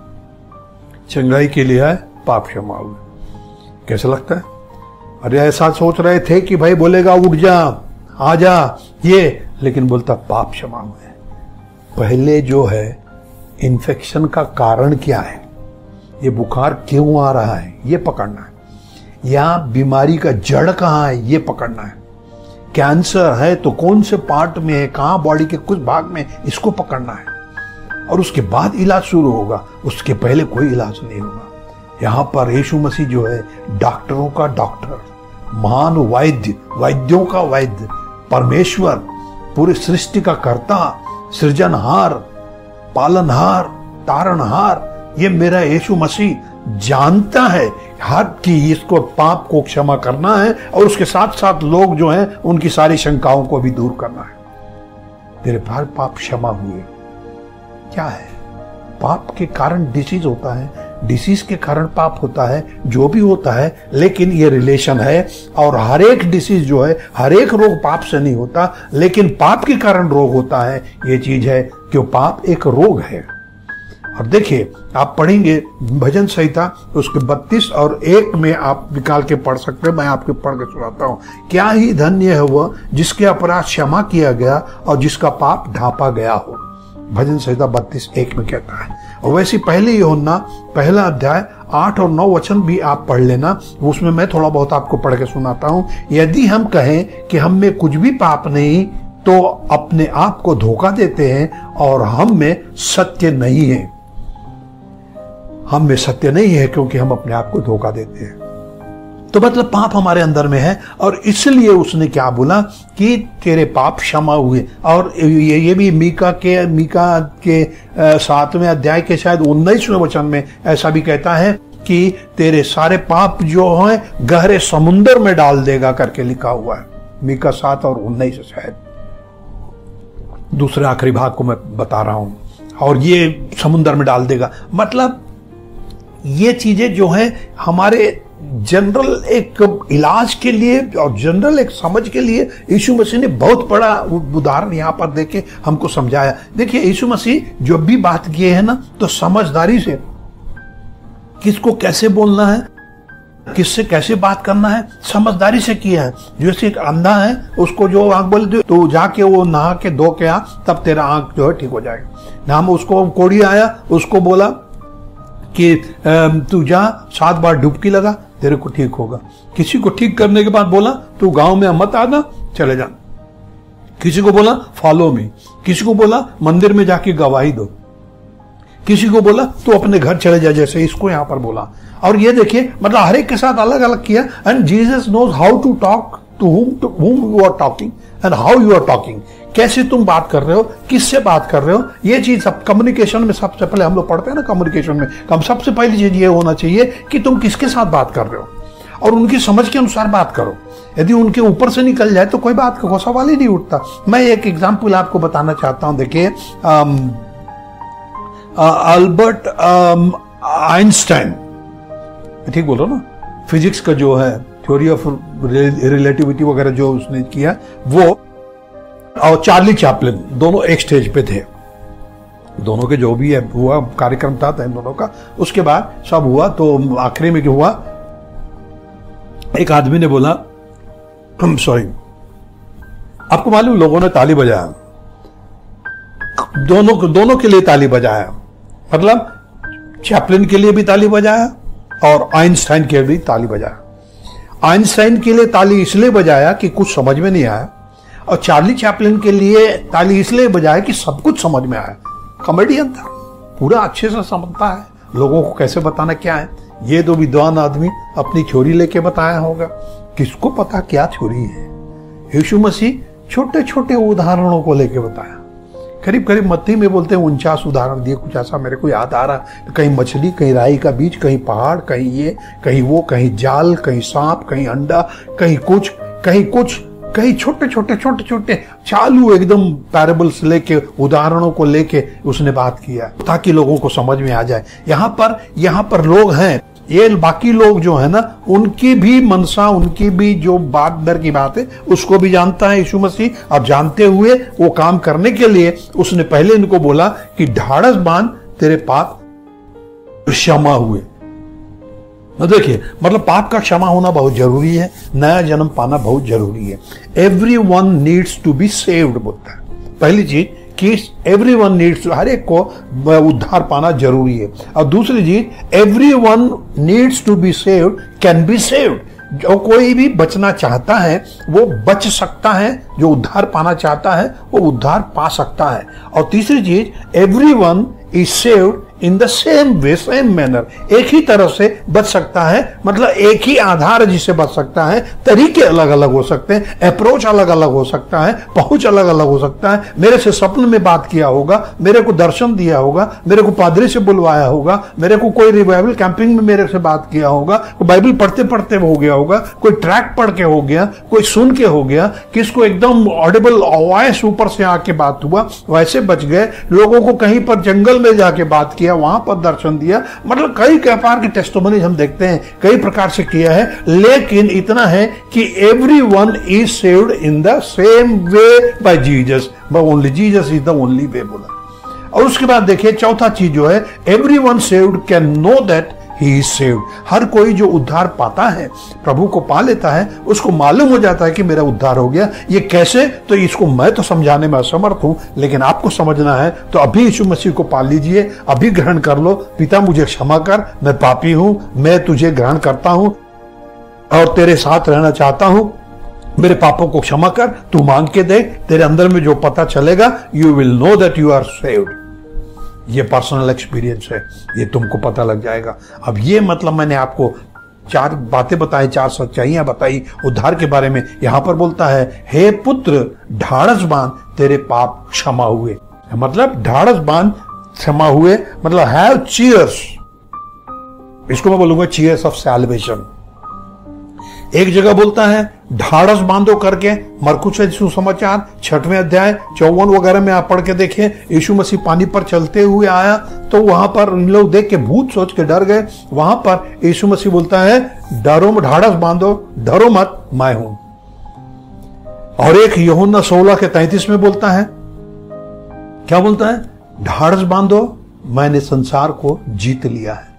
चंगाई के लिए है, पाप क्षमा हुए। कैसा लगता है? अरे ऐसा सोच रहे थे कि भाई बोलेगा उठ जा, आ जा, ये, लेकिन बोलता पाप क्षमा हुए। पहले जो है इन्फेक्शन का कारण क्या है, ये बुखार क्यों आ रहा है, ये पकड़ना है। या बीमारी का जड़ कहाँ है, ये पकड़ना है। कैंसर है तो कौन से पार्ट में है, कहाँ बॉडी के कुछ भाग में, इसको पकड़ना है और उसके बाद इलाज शुरू होगा, उसके पहले कोई इलाज नहीं होगा। यहाँ पर यीशु मसीह जो है डॉक्टरों का डॉक्टर, महान वैद्य, वैद्यों का वैद्य, परमेश्वर, पूरी सृष्टि का कर्ता, सृजनहार, पालनहार, तारणहार, ये मेरा यीशु मसीह जानता है हर कि इसको पाप को क्षमा करना है और उसके साथ साथ लोग जो हैं उनकी सारी शंकाओं को भी दूर करना है। तेरे भार पाप क्षमा हुए। क्या है? पाप के कारण डिसीज होता है, डिसीज के कारण पाप होता है, जो भी होता है, लेकिन ये रिलेशन है। और हर एक डिसीज जो है, हर एक रोग पाप से नहीं होता, लेकिन पाप के कारण रोग होता है। ये चीज है कि पाप एक रोग है। और देखिए, आप पढ़ेंगे भजन संहिता उसके बत्तीस और एक में आप निकाल के पढ़ सकते हैं, मैं आपके पढ़ के सुनाता हूं। क्या ही धन्य है वह जिसके अपराध क्षमा किया गया और जिसका पाप ढांपा गया हो। भजन संहिता बत्तीस एक में कहता है। और वैसे पहले यूहन्ना पहला अध्याय आठ और नौ वचन भी आप पढ़ लेना, उसमें मैं थोड़ा बहुत आपको पढ़ के सुनाता हूं। यदि हम कहें कि हम में कुछ भी पाप नहीं तो अपने आप को धोखा देते हैं और हम में सत्य नहीं है। हम में सत्य नहीं है क्योंकि हम अपने आप को धोखा देते हैं। तो मतलब पाप हमारे अंदर में है और इसलिए उसने क्या बोला कि तेरे पाप क्षमा हुए। और ये ये भी मीका के मीका के सातवें अध्याय के शायद उन्नीसवें वचन में ऐसा भी कहता है कि तेरे सारे पाप जो हैं गहरे समुंदर में डाल देगा करके लिखा हुआ है। मीका सात और उन्नीस शायद। दूसरे आखिरी भाग को मैं बता रहा हूं, और ये समुद्र में डाल देगा। मतलब ये चीजें जो हैं हमारे जनरल एक इलाज के लिए और जनरल एक समझ के लिए यीशु मसीह ने बहुत बड़ा उदाहरण यहां पर देके हमको समझाया। देखिए यीशु मसीह जब भी बात किए है ना, तो समझदारी से किसको कैसे बोलना है, किससे कैसे बात करना है, समझदारी से किया है। जैसे एक अंधा है, उसको जो आंख बोल दो तो जाके वो नहा के धो के आ, तब तेरा आंख जो है ठीक हो जाएगा। नाम उसको कोढ़ी आया, उसको बोला कि तू जा सात बार डुबकी लगा, तेरे को ठीक होगा। किसी को ठीक करने के बाद बोला तू गांव में मत आना, चले जा। किसी को बोला फॉलो मी, किसी को बोला मंदिर में जाके गवाही दो, किसी को बोला तू अपने घर चले जा, जैसे इसको यहां पर बोला। और ये देखिए मतलब हर एक के साथ अलग अलग किया। And Jesus knows how to talk to whom to whom you are talking and how you are talking, कैसे तुम बात कर रहे हो, किससे बात कर रहे हो। ये चीज सब कम्युनिकेशन में सबसे पहले हम लोग पढ़ते हैं ना, कम्युनिकेशन में हम सबसे पहली चीज ये होना चाहिए कि तुम किसके साथ बात कर रहे हो और उनकी समझ के अनुसार बात करो। यदि उनके ऊपर से निकल जाए तो कोई बात का सवाल ही नहीं उठता। मैं एक एग्जाम्पल आपको बताना चाहता हूं। देखिए अल्बर्ट आइंस्टाइन, ठीक बोल रहा हूं ना, फिजिक्स का जो है थ्योरी ऑफ रिलेटिविटी वगैरह जो उसने किया, वो और चार्ली चैपलिन दोनों एक स्टेज पे थे। दोनों के जो भी है हुआ कार्यक्रम था इन दोनों का, उसके बाद सब हुआ तो आखिरी में क्या हुआ, एक आदमी ने बोला सॉरी, आपको मालूम लोगों ने ताली बजाया, दोनों दोनों के लिए ताली बजाया, मतलब चैपलिन के लिए भी ताली बजाया और आइंस्टाइन के लिए भी ताली बजाया। आइंस्टाइन के लिए ताली इसलिए बजाया कि कुछ समझ में नहीं आया, और चार्ली चैपलिन के लिए ताली इसलिए बजाया कि सब कुछ समझ में आया। कॉमेडियन था, पूरा अच्छे से समझता है लोगों को कैसे बताना क्या है। ये तो विद्वान आदमी अपनी थ्योरी लेके बताया होगा, किसको पता क्या थ्योरी है। यीशु मसीह छोटे छोटे उदाहरणों को लेके बताया, करीब करीब मत्ती में बोलते हैं उनचास उदाहरण दिए, कुछ ऐसा मेरे को याद आ रहा। कहीं मछली, कहीं राई का बीज, कहीं पहाड़, कहीं ये कहीं वो, कहीं जाल, कहीं सांप, कहीं अंडा, कहीं कुछ कहीं कुछ कहीं छोटे छोटे छोटे छोटे चालू एकदम पैराबल्स लेके, उदाहरणों को लेके उसने बात किया ताकि लोगों को समझ में आ जाए। यहाँ पर यहाँ पर लोग हैं, ये बाकी लोग जो है ना, उनकी भी मनसा, उनकी भी जो बात दर की बात है उसको भी जानता है यीशु मसीह। और जानते हुए वो काम करने के लिए उसने पहले इनको बोला कि ढाढ़स बांध, तेरे पाप क्षमा हुए। देखिए मतलब पाप का क्षमा होना बहुत जरूरी है, नया जन्म पाना बहुत जरूरी है। Everyone needs to be saved बोलता है पहली चीज कि एवरी वन नीड्स, हर एक को उद्धार पाना जरूरी है। और दूसरी चीज everyone needs to be saved can be saved, जो कोई भी बचना चाहता है वो बच सकता है, जो उद्धार पाना चाहता है वो उद्धार पा सकता है। और तीसरी चीज everyone is saved in the same way, same manner, एक ही तरह से बच सकता है, मतलब एक ही आधार जिससे बच सकता है। तरीके अलग अलग हो सकते हैं, अप्रोच अलग अलग हो सकता है, पहुंच अलग अलग हो सकता है। मेरे से स्वप्न में बात किया होगा, मेरे को दर्शन दिया होगा, मेरे को पादरी से बुलवाया होगा, मेरे को कोई रिवाइवल कैंपिंग में मेरे से बात किया होगा, कोई बाइबल पढ़ते पढ़ते हो गया होगा, कोई ट्रैक पढ़ के हो गया, कोई सुन के हो गया, किसको एकदम ऑडिबल वॉइस ऊपर से आके बात हुआ, वैसे बच गए। लोगों को कहीं पर जंगल में जाके बात किया, वहां पर दर्शन दिया, मतलब कई प्रकार के टेस्टिमनी हम देखते हैं, कई प्रकार से किया है। लेकिन इतना है कि everyone is saved in the same way by Jesus, but only Jesus is the only way बोला। और उसके बाद देखिए चौथा चीज जो है, everyone saved can know that he is saved. हर कोई जो उद्धार पाता है, प्रभु को पा लेता है, उसको मालूम हो जाता है कि मेरा उद्धार हो गया। ये कैसे, तो इसको मैं तो समझाने में असमर्थ हूं, लेकिन आपको समझना है तो अभी यीशु मसीह को पा लीजिए, अभी ग्रहण कर लो। पिता मुझे क्षमा कर, मैं पापी हूं, मैं तुझे ग्रहण करता हूं और तेरे साथ रहना चाहता हूं, मेरे पापों को क्षमा कर। तू मांग के देख, तेरे अंदर में जो पता चलेगा, you will know that you are saved. ये पर्सनल एक्सपीरियंस है, ये तुमको पता लग जाएगा। अब ये मतलब मैंने आपको चार बातें बताई, चार सच्चाइयां बताई उद्धार के बारे में। यहां पर बोलता है, हे पुत्र ढाढ़स बांध, तेरे पाप क्षमा हुए। मतलब ढाढ़स बांध, क्षमा हुए, मतलब हैव चीयर्स, इसको मैं बोलूंगा चीयर्स ऑफ सैल्वेशन। एक जगह बोलता है ढाढ़स बांधो करके मरकुश सुसमाचार छठवें अध्याय चौवन वगैरह में आप पढ़ के देखिए, यीशु मसीह पानी पर चलते हुए आया तो वहां पर इन लोग देख के भूत सोच के डर गए। वहां पर यीशु मसीह बोलता है डरो, ढाढ़स बांधो, डरो मत, मैं हूं। और एक यूहन्ना सोलह के तैंतीस में बोलता है, क्या बोलता है? ढाढ़स बांधो, मैंने संसार को जीत लिया है।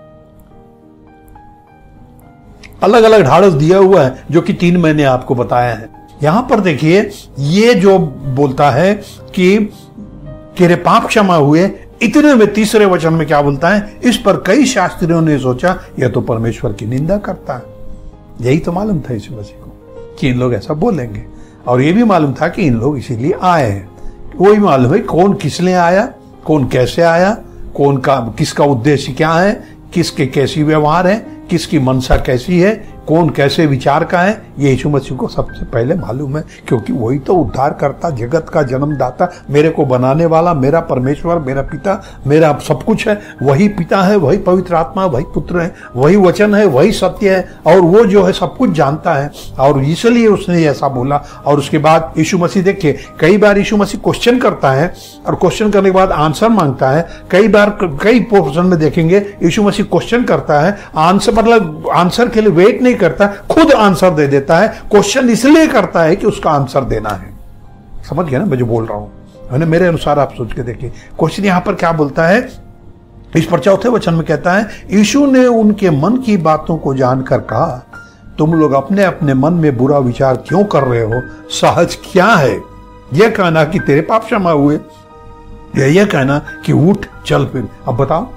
अलग अलग ढाढ़स दिया हुआ है जो कि तीन महीने आपको बताया है। यहां पर देखिए, ये जो बोलता है कि तेरे पाप क्षमा हुए, इतने में तीसरे वचन में क्या बोलता है? इस पर कई शास्त्रियों ने सोचा यह तो परमेश्वर की निंदा करता है। यही तो मालूम था यीशु मसीह को कि इन लोग ऐसा बोलेंगे, और यह भी मालूम था कि इन लोग इसीलिए आए हैं। वही मालूम है कौन किस लिए आया, कौन कैसे आया, कौन का किसका उद्देश्य क्या है, किसके कैसी व्यवहार है, किसकी मनसा कैसी है, कौन कैसे विचार का है, ये यीशु मसीह को सबसे पहले मालूम है, क्योंकि वही तो उद्धार करता, जगत का जन्मदाता, मेरे को बनाने वाला, मेरा परमेश्वर, मेरा पिता, मेरा सब कुछ है। वही पिता है, वही पवित्र आत्मा, वही पुत्र है, वही वचन है, वही सत्य है, और वो जो है सब कुछ जानता है, और इसलिए उसने ऐसा बोला। और उसके बाद यीशु मसीह देखिए, कई बार यीशु मसीह क्वेश्चन करता है और क्वेश्चन करने के बाद आंसर मांगता है। कई बार कई पोर्शन में देखेंगे यीशु मसीह क्वेश्चन करता है, आंसर मतलब आंसर के लिए वेट नहीं करता, खुद आंसर दे देता है। क्वेश्चन इसलिए करता है कि उसका आंसर देना है। समझ गया ना मैं जो बोल रहा हूं? है मेरे अनुसार आप सोच के देखिए। क्वेश्चन यहां पर क्या बोलता है? इस पर चौथे वचन में कहता है, यीशु ने उनके मन की बातों को जानकर कहा, तुम लोग अपने अपने मन में बुरा विचार क्यों कर रहे हो? सहज क्या है यह कहना कि तेरे पाप क्षमा हुए, या यह कहना कि उठ चल फिर? अब बताओ,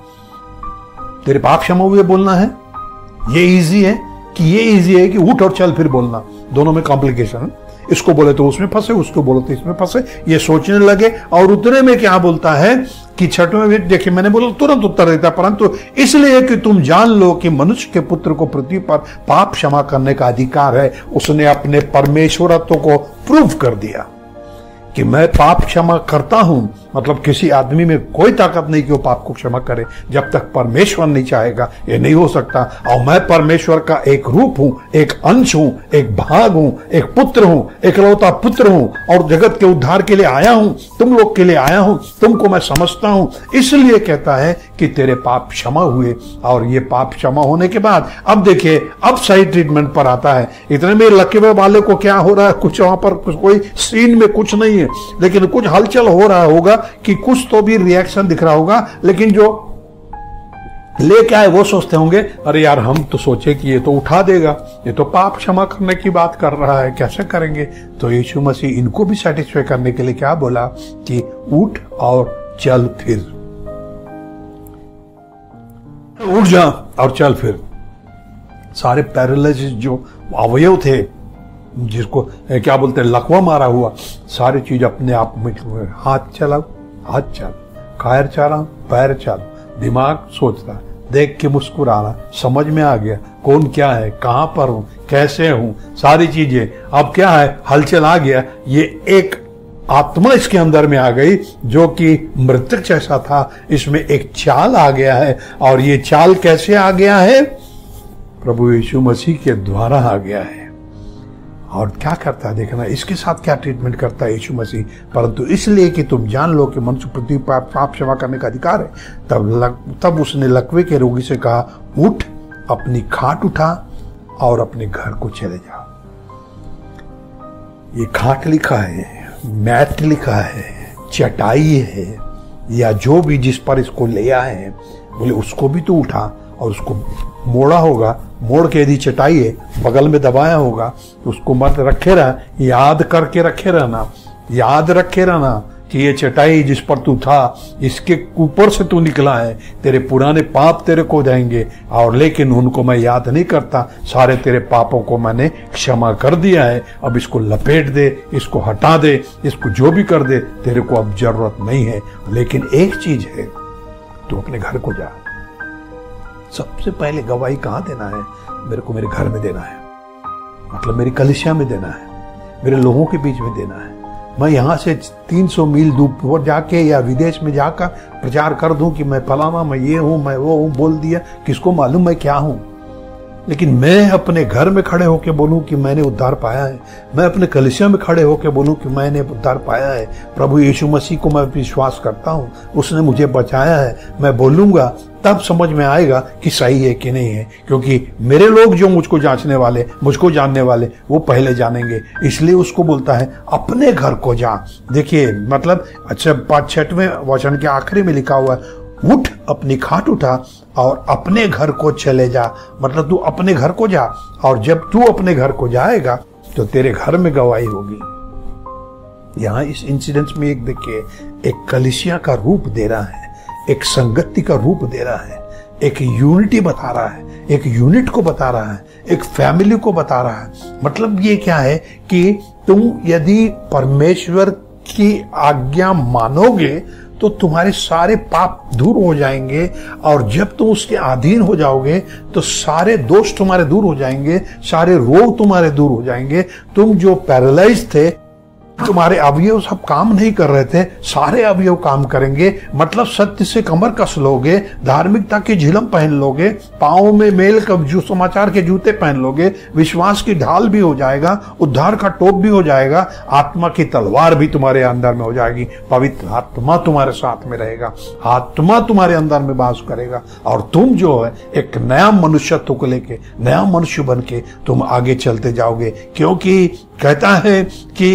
तेरे पाप क्षमा हुए बोलना है ये इजी है कि ये इजी है कि उठ और चल फिर बोलना? दोनों में कॉम्प्लिकेशन है। इसको बोले तो उसमें फंसे, उसको बोले तो इसमें फंसे, ये सोचने लगे। और उतने में क्या बोलता है कि छठवें में देखिए, मैंने बोला तुरंत उत्तर देता, परंतु इसलिए कि तुम जान लो कि मनुष्य के पुत्र को पृथ्वी पर पाप क्षमा करने का अधिकार है। उसने अपने परमेश्वरत्व को प्रूव कर दिया कि मैं पाप क्षमा करता हूं। मतलब किसी आदमी में कोई ताकत नहीं कि वो पाप को क्षमा करे, जब तक परमेश्वर नहीं चाहेगा ये नहीं हो सकता। और मैं परमेश्वर का एक रूप हूं, एक अंश हूं, एक भाग हूं, एक पुत्र हूं, एकलौता पुत्र हूं, और जगत के उद्धार के लिए आया हूं, तुम लोग के लिए आया हूं, तुमको मैं समझता हूं। इसलिए कहता है कि तेरे पाप क्षमा हुए। और ये पाप क्षमा होने के बाद अब देखिए, अब सही ट्रीटमेंट पर आता है। इतने में लकीवे वाले को क्या हो रहा है? कुछ वहां पर कुछ कोई सीन में कुछ नहीं है, लेकिन कुछ हलचल हो रहा होगा कि कुछ तो भी रिएक्शन दिख रहा होगा। लेकिन जो लेके आए वो सोचते होंगे, अरे यार हम तो सोचे कि ये तो उठा देगा, ये तो पाप क्षमा करने की बात कर रहा है, कैसे करेंगे? तो यीशु मसीह इनको भी सेटिस्फाई करने के लिए क्या बोला कि उठ और चल फिर, उठ जा और चल फिर। सारे पैरालिसिस जो अवयव थे, जिसको क्या बोलते हैं लकवा मारा हुआ, सारी चीज अपने आप में, हाथ चलाओ हाथ चल, कायर चला पैर चल, दिमाग सोचता, देख के मुस्कुराना, समझ में आ गया कौन क्या है, कहां पर हूं, कैसे हूं, सारी चीजें। अब क्या है, हलचल आ गया। ये एक आत्मा इसके अंदर में आ गई जो कि मृतक जैसा था, इसमें एक चाल आ गया है। और ये चाल कैसे आ गया है? प्रभु यीशु मसीह के द्वारा आ गया है। और क्या करता है देखना, इसके साथ क्या ट्रीटमेंट करता है यीशु मसीह? परंतु इसलिए कि तुम जान लो कि मनुष्य पृथ्वी पर पाप क्षमा करने का अधिकार है। तब लग, तब उसने लकवे के रोगी से कहा, उठ, अपनी खाट उठा और अपने घर को चले जाओ। ये खाट लिखा है, मैट लिखा है, चटाई है, या जो भी जिस पर इसको ले आए हैं, बोले उसको भी तो उठा और उसको मोड़ा होगा, मोड़ के यदि चटाई है बगल में दबाया होगा तो उसको मत रखे रह, याद करके रखे रहना, याद रखे रहना कि ये चटाई जिस पर तू था, इसके ऊपर से तू निकला है। तेरे पुराने पाप तेरे को जाएंगे, और लेकिन उनको मैं याद नहीं करता। सारे तेरे पापों को मैंने क्षमा कर दिया है। अब इसको लपेट दे, इसको हटा दे, इसको जो भी कर दे, तेरे को अब जरूरत नहीं है। लेकिन एक चीज है, तू अपने घर को जा। सबसे पहले गवाही कहां देना है? मेरे को मेरे घर में देना है, मतलब मेरी कलीसिया में देना है, मेरे लोगों के बीच में देना है। मैं यहां से तीन सौ मील दूर जाके या विदेश में जाकर प्रचार कर दूं कि मैं फलाना, मैं ये हूं, मैं वो हूं, बोल दिया, किसको मालूम मैं क्या हूं? लेकिन मैं अपने घर में खड़े होकर बोलूं कि मैंने उद्धार पाया है, मैं अपने कलीसिया में खड़े होकर बोलूं कि मैंने उद्धार पाया है, प्रभु यीशु मसीह को मैं विश्वास करता हूं, उसने मुझे बचाया है, मैं बोलूंगा, तब समझ में आएगा कि सही है कि नहीं है। क्योंकि मेरे लोग जो मुझको जांचने वाले, मुझको जानने वाले, वो पहले जानेंगे। इसलिए उसको बोलता है अपने घर को जा। देखिए मतलब अच्छा पांच छठवें वचन के आखिरी में लिखा हुआ है, उठ अपनी खाट उठा और अपने घर को चले जा। मतलब तू अपने घर को जा, और जब तू अपने घर को जाएगा तो तेरे घर में गवाही होगी। यहां इस इंसिडेंट में एक देखिए, एक कलीसिया का रूप दे रहा है, एक संगति का रूप दे रहा है, एक यूनिटी बता रहा है, एक यूनिट को बता रहा है, एक फैमिली को बता रहा है। मतलब ये क्या है कि तुम यदि परमेश्वर की आज्ञा मानोगे तो तुम्हारे सारे पाप दूर हो जाएंगे, और जब तुम उसके अधीन हो जाओगे तो सारे दोष तुम्हारे दूर हो जाएंगे, सारे रोग तुम्हारे दूर हो जाएंगे। तुम जो पैरालाइज थे, तुम्हारे अवयव सब काम नहीं कर रहे थे, सारे अवयव काम करेंगे। मतलब सत्य से कमर कस लोगे, धार्मिकता की झिलम पहन लोगे, पांव में मेल का जो समाचार के जूते पहन लोगे, विश्वास की ढाल भी हो जाएगा, उद्धार का टोप भी हो जाएगा, आत्मा की तलवार भी तुम्हारे अंदर में हो जाएगी, पवित्र आत्मा तुम्हारे साथ में रहेगा, आत्मा तुम्हारे अंदर में वास करेगा, और तुम जो है एक नया मनुष्यत्व को लेके, नया मनुष्य बन के तुम आगे चलते जाओगे। क्योंकि कहता है कि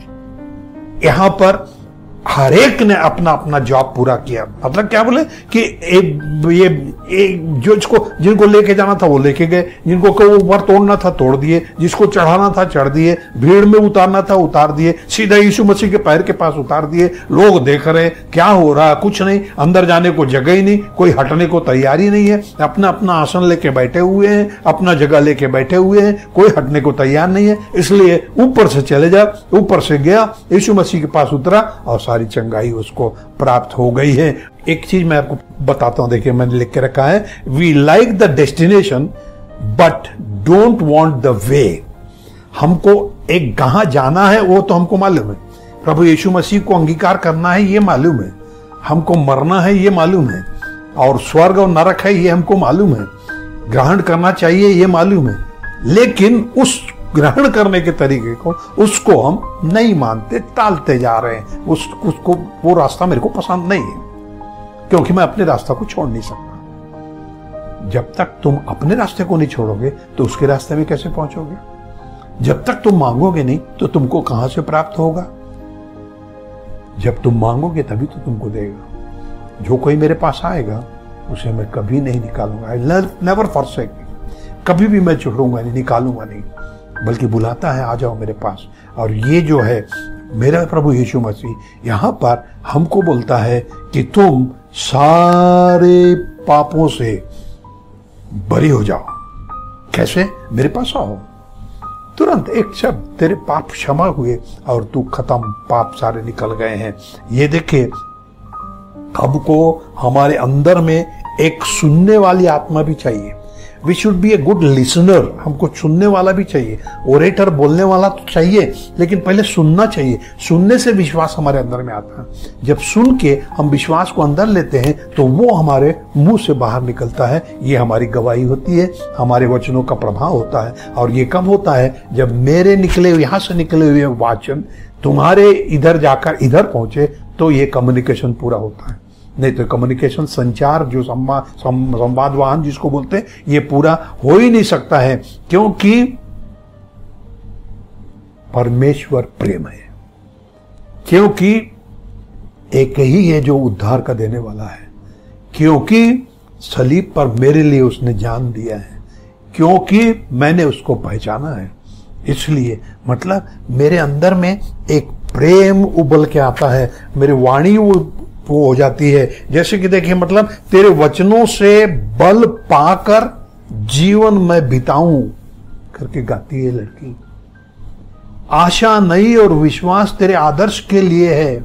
यहां पर हर एक ने अपना अपना जॉब पूरा किया। मतलब क्या बोले कि एक ये एक जो इसको जिनको लेके जाना था वो लेके गए, जिनको को ऊपर तोड़ना था तोड़ दिए, जिसको चढ़ाना था चढ़ दिए, भीड़ में उतारना था उतार दिए, सीधा यीशु मसीह के पैर के पास उतार दिए। लोग देख रहे क्या हो रहा, कुछ नहीं, अंदर जाने को जगह ही नहीं, कोई हटने को तैयारी नहीं है, अपना अपना आसन लेके बैठे हुए हैं, अपना जगह लेके बैठे हुए हैं, कोई हटने को तैयार नहीं है। इसलिए ऊपर से चले जा, ऊपर से गया, यीशु मसीह के पास उतरा और सारी चंगाई उसको प्राप्त हो गई है। एक चीज मैं आपको बताता हूं, देखिए मैंने लिख के रखा है, we like the destination but don't want the way. हमको एक कहां जाना है वो तो हमको मालूम है, प्रभु यीशु मसीह को अंगीकार करना है ये मालूम है, हमको मरना है ये मालूम है, और स्वर्ग और नरक है ये हमको मालूम है, ग्रहण करना चाहिए ये मालूम है, लेकिन उस ग्रहण करने के तरीके को उसको हम नहीं मानते, टालते जा रहे हैं। उस उसको वो रास्ता मेरे को पसंद नहीं है, क्योंकि मैं अपने रास्ता को छोड़ नहीं सकता। जब तक तुम अपने रास्ते को नहीं छोड़ोगे तो उसके रास्ते में कैसे पहुंचोगे? जब तक तुम मांगोगे नहीं तो तुमको कहां से प्राप्त होगा? जब तुम मांगोगे तभी तो तुमको देगा। जो कोई मेरे पास आएगा उसे मैं कभी नहीं निकालूंगा, आई नेवर फॉरसेक, कभी भी मैं छोड़ूंगा नहीं, निकालूंगा नहीं, बल्कि बुलाता है आ जाओ मेरे पास। और ये जो है मेरा प्रभु यीशु मसीह यहां पर हमको बोलता है कि तुम सारे पापों से बरी हो जाओ। कैसे? मेरे पास आओ, तुरंत एक शब्द, तेरे पाप क्षमा हुए और तू खत्म, पाप सारे निकल गए हैं। ये देखे, हमको हमारे अंदर में एक सुनने वाली आत्मा भी चाहिए। We should be a good listener, हमको सुनने वाला भी चाहिए। ओरेटर बोलने वाला तो चाहिए, लेकिन पहले सुनना चाहिए। सुनने से विश्वास हमारे अंदर में आता है। जब सुन के हम विश्वास को अंदर लेते हैं तो वो हमारे मुंह से बाहर निकलता है। ये हमारी गवाही होती है, हमारे वचनों का प्रभाव होता है। और ये कब होता है? जब मेरे निकले यहां से निकले हुए वचन तुम्हारे इधर जाकर इधर पहुंचे तो ये कम्युनिकेशन पूरा होता है। नहीं तो कम्युनिकेशन, संचार, जो संवाद संवाद वाहन जिसको बोलते हैं, ये पूरा हो ही नहीं सकता है, क्योंकि परमेश्वर प्रेम है, क्योंकि एक ही है जो उद्धार का देने वाला है, क्योंकि सलीब पर मेरे लिए उसने जान दिया है, क्योंकि मैंने उसको पहचाना है। इसलिए मतलब मेरे अंदर में एक प्रेम उबल के आता है, मेरी वाणी वो वो हो जाती है। जैसे कि देखिए, मतलब तेरे वचनों से बल पाकर जीवन में बिताऊं करके गाती है लड़की। आशा नहीं और विश्वास तेरे आदर्श के लिए है।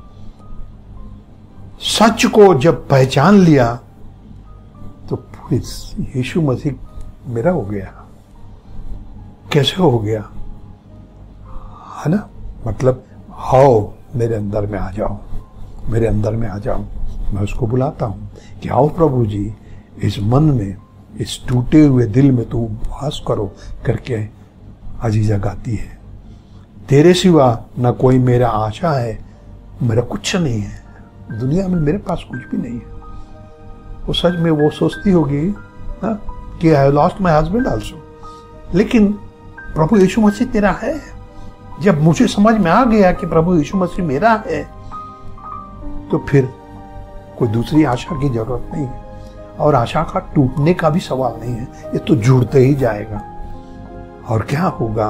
सच को जब पहचान लिया तो यीशु मसीह मेरा हो गया। कैसे हो गया? है ना? मतलब आओ मेरे अंदर में आ जाओ, मेरे अंदर में आ जाओ। मैं उसको बुलाता हूं कि आओ प्रभु जी, इस मन में इस टूटे हुए दिल में तू उपवास करो करके अजीजा गाती है। तेरे सिवा न कोई मेरा आशा है, मेरा कुछ नहीं है, दुनिया में मेरे पास कुछ भी नहीं है। वो सच में वो सोचती होगी ना कि I lost my husband also, लेकिन प्रभु यीशु मसीह तेरा है। जब मुझे समझ में आ गया कि प्रभु यीशु मसीह मेरा है, तो फिर कोई दूसरी आशा की जरूरत नहीं है, और आशा का टूटने का भी सवाल नहीं है, ये तो जुड़ते ही जाएगा। और क्या होगा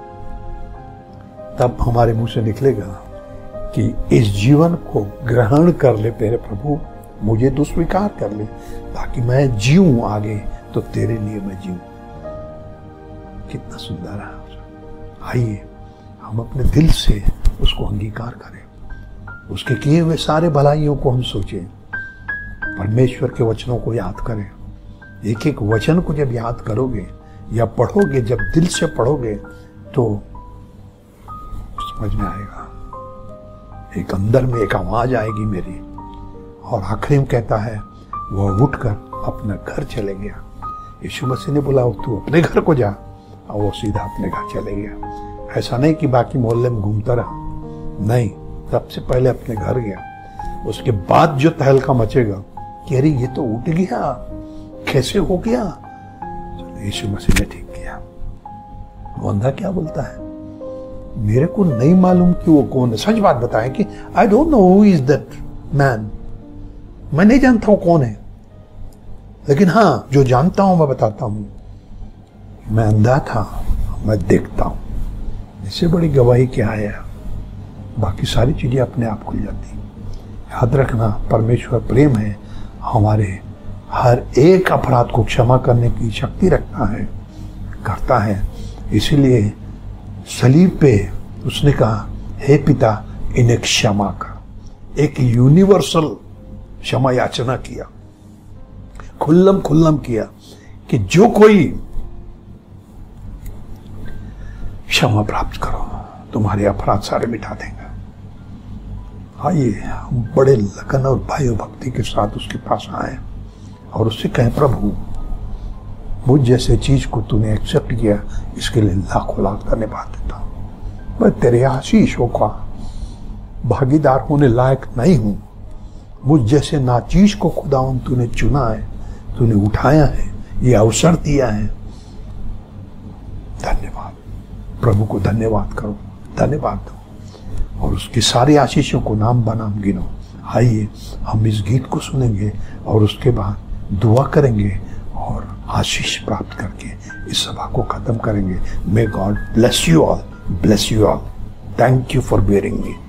तब हमारे मुंह से निकलेगा कि इस जीवन को ग्रहण कर ले मेरे प्रभु, मुझे तो स्वीकार कर ले, ताकि मैं जीऊं आगे तो तेरे लिए मैं जीऊं। कितना सुंदर है। आइए हम अपने दिल से उसको अंगीकार करें, उसके किए हुए सारे भलाइयों को हम सोचें, परमेश्वर के वचनों को याद करें। एक एक वचन को जब याद करोगे या पढ़ोगे, जब दिल से पढ़ोगे तो समझ में आएगा। एक अंदर में एक आवाज आएगी मेरी, और आखिरी में कहता है वह उठकर अपना घर चले गया। यीशु मसीह ने बोला तू अपने घर को जा, और वो सीधा अपने घर चले गया। ऐसा नहीं कि बाकी मोहल्ले में घूमता रहा, नहीं, सबसे पहले अपने घर गया। उसके बाद जो तहलका मचेगा कि अरे ये तो उठ गया, कैसे हो गया, तो यीशु मसीह ने ठीक किया। वो अंधा क्या बोलता है, मेरे को नहीं मालूम कि वो कौन है। सच बात बताएं कि I don't know who is that man, मैं नहीं जानता हूं कौन है, लेकिन हाँ जो जानता हूं मैं बताता हूं, मैं अंधा था, मैं देखता हूं। इससे बड़ी गवाही क्या है। बाकी सारी चीजें अपने आप खुल जाती। याद रखना, परमेश्वर प्रेम है, हमारे हर एक अपराध को क्षमा करने की शक्ति रखता है, करता है। इसीलिए सलीब पे उसने कहा हे पिता इन्हें क्षमा कर। एक यूनिवर्सल क्षमा याचना किया, खुल्लम खुल्लम किया कि जो कोई क्षमा प्राप्त करो, तुम्हारे अपराध सारे मिटा देंगे। आइए हम बड़े लगन और भाई भक्ति के साथ उसके पास आए और उससे कहें प्रभु मुझ जैसे चीज को तूने एक्सेप्ट किया, इसके लिए लाखों लाख धन्यवाद देता हूं। मैं तेरे आशीषों का भागीदार होने लायक नहीं हूं। मुझ जैसे नाचीज को खुदावन तूने चुना है, तूने उठाया है, ये अवसर दिया है। धन्यवाद। प्रभु को धन्यवाद करो, धन्यवाद दो, और उसकी सारी आशीषों को नाम बनाम गिनो। आइए हम इस गीत को सुनेंगे और उसके बाद दुआ करेंगे और आशीष प्राप्त करके इस सभा को खत्म करेंगे। May God bless you all, bless you all. Thank you for bearing me.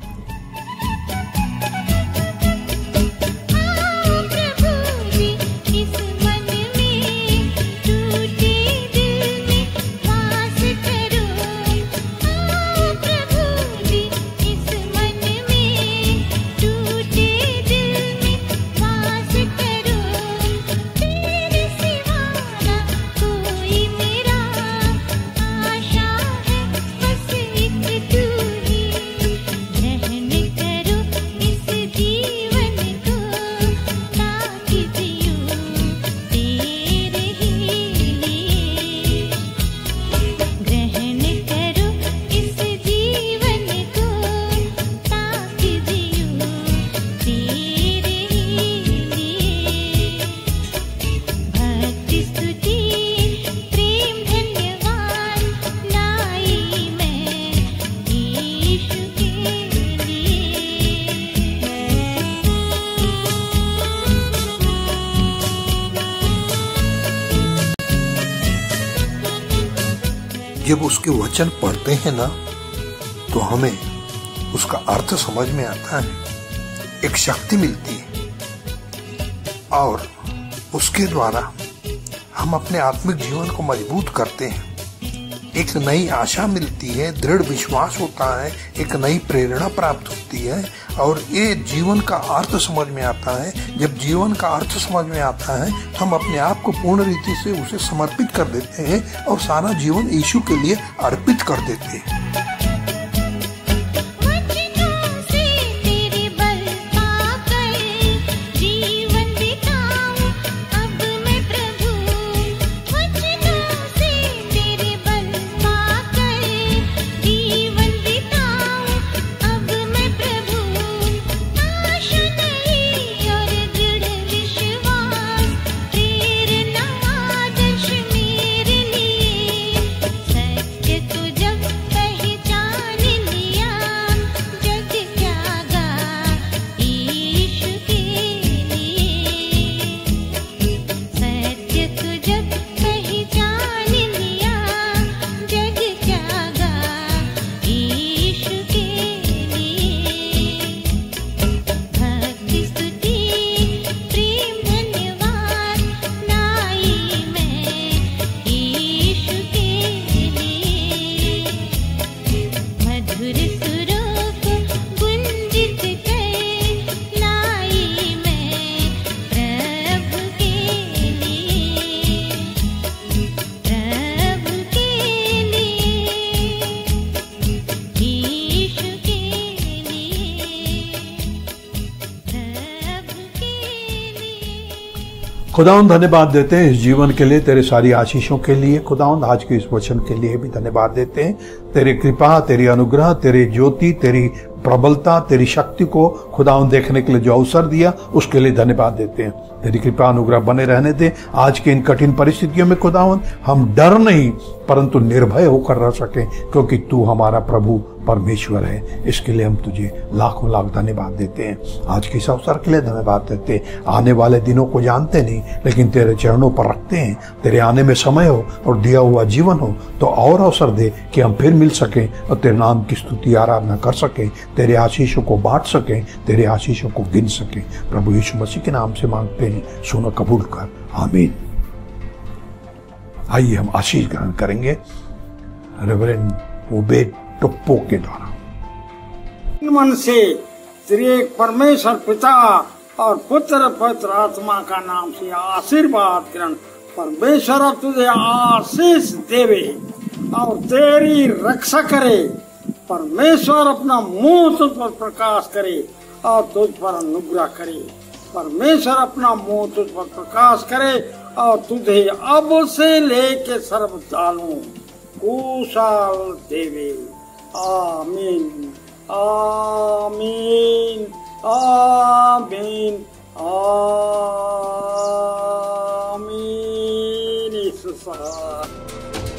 जब उसके वचन पढ़ते हैं ना तो हमें उसका अर्थ समझ में आता है, एक शक्ति मिलती है और उसके द्वारा हम अपने आत्मिक जीवन को मजबूत करते हैं। एक नई आशा मिलती है, दृढ़ विश्वास होता है, एक नई प्रेरणा प्राप्त होती है और ये जीवन का अर्थ समझ में आता है। जब जीवन का अर्थ समझ में आता है हम अपने आप को पूर्ण रीति से उसे समर्पित कर देते हैं और सारा जीवन यीशु के लिए अर्पित कर देते हैं। खुदावंद धन्यवाद देते हैं इस जीवन के लिए, तेरे सारी आशीषों के लिए। खुदावंद आज के इस वचन के लिए भी धन्यवाद देते हैं। तेरी कृपा, तेरी अनुग्रह, तेरी ज्योति, तेरी प्रबलता, तेरी शक्ति को खुदावंद देखने के लिए जो अवसर दिया उसके लिए धन्यवाद देते हैं। तेरी कृपा अनुग्रह बने रहने दे आज के इन कठिन परिस्थितियों में। खुदावंद हम डर नहीं परंतु निर्भय होकर रह सके, क्योंकि तू हमारा प्रभु परमेश्वर है। इसके लिए हम तुझे लाखों लाख धन्यवाद देते हैं। आज के इस अवसर के लिए धन्यवाद देते हैं। आने वाले दिनों को जानते नहीं, लेकिन तेरे चरणों पर रखते हैं। तेरे आने में समय हो और दिया हुआ जीवन हो तो और अवसर दे कि हम फिर मिल सकें और तेरे नाम की स्तुति आराधना कर सकें, तेरे आशीषों को बांट सकें, तेरे आशीषों को गिन सकें। प्रभु यीशु मसीह के नाम से मांगते हैं, सुनो कबूल कर, आमीन। आइए हम आशीष ग्रहण करेंगे रेवरेंड ओबेद टोप्पो के द्वारा। मन से त्रिएक परमेश्वर पिता और पुत्र पवित्र आत्मा का नाम से आशीर्वाद ग्रहण। परमेश्वर अब तुझे आशीष देवे और तेरी रक्षा करे। परमेश्वर अपना मुंह तुझ पर प्रकाश करे और तुझ पर अनुग्रह करे। परमेश्वर अपना मुंह तुझ पर प्रकाश करे और तुझे अब से लेके सर्वकालों कुशल देवे। आमीन, आमीन, आमीन, आमीन। यीशु सहाय।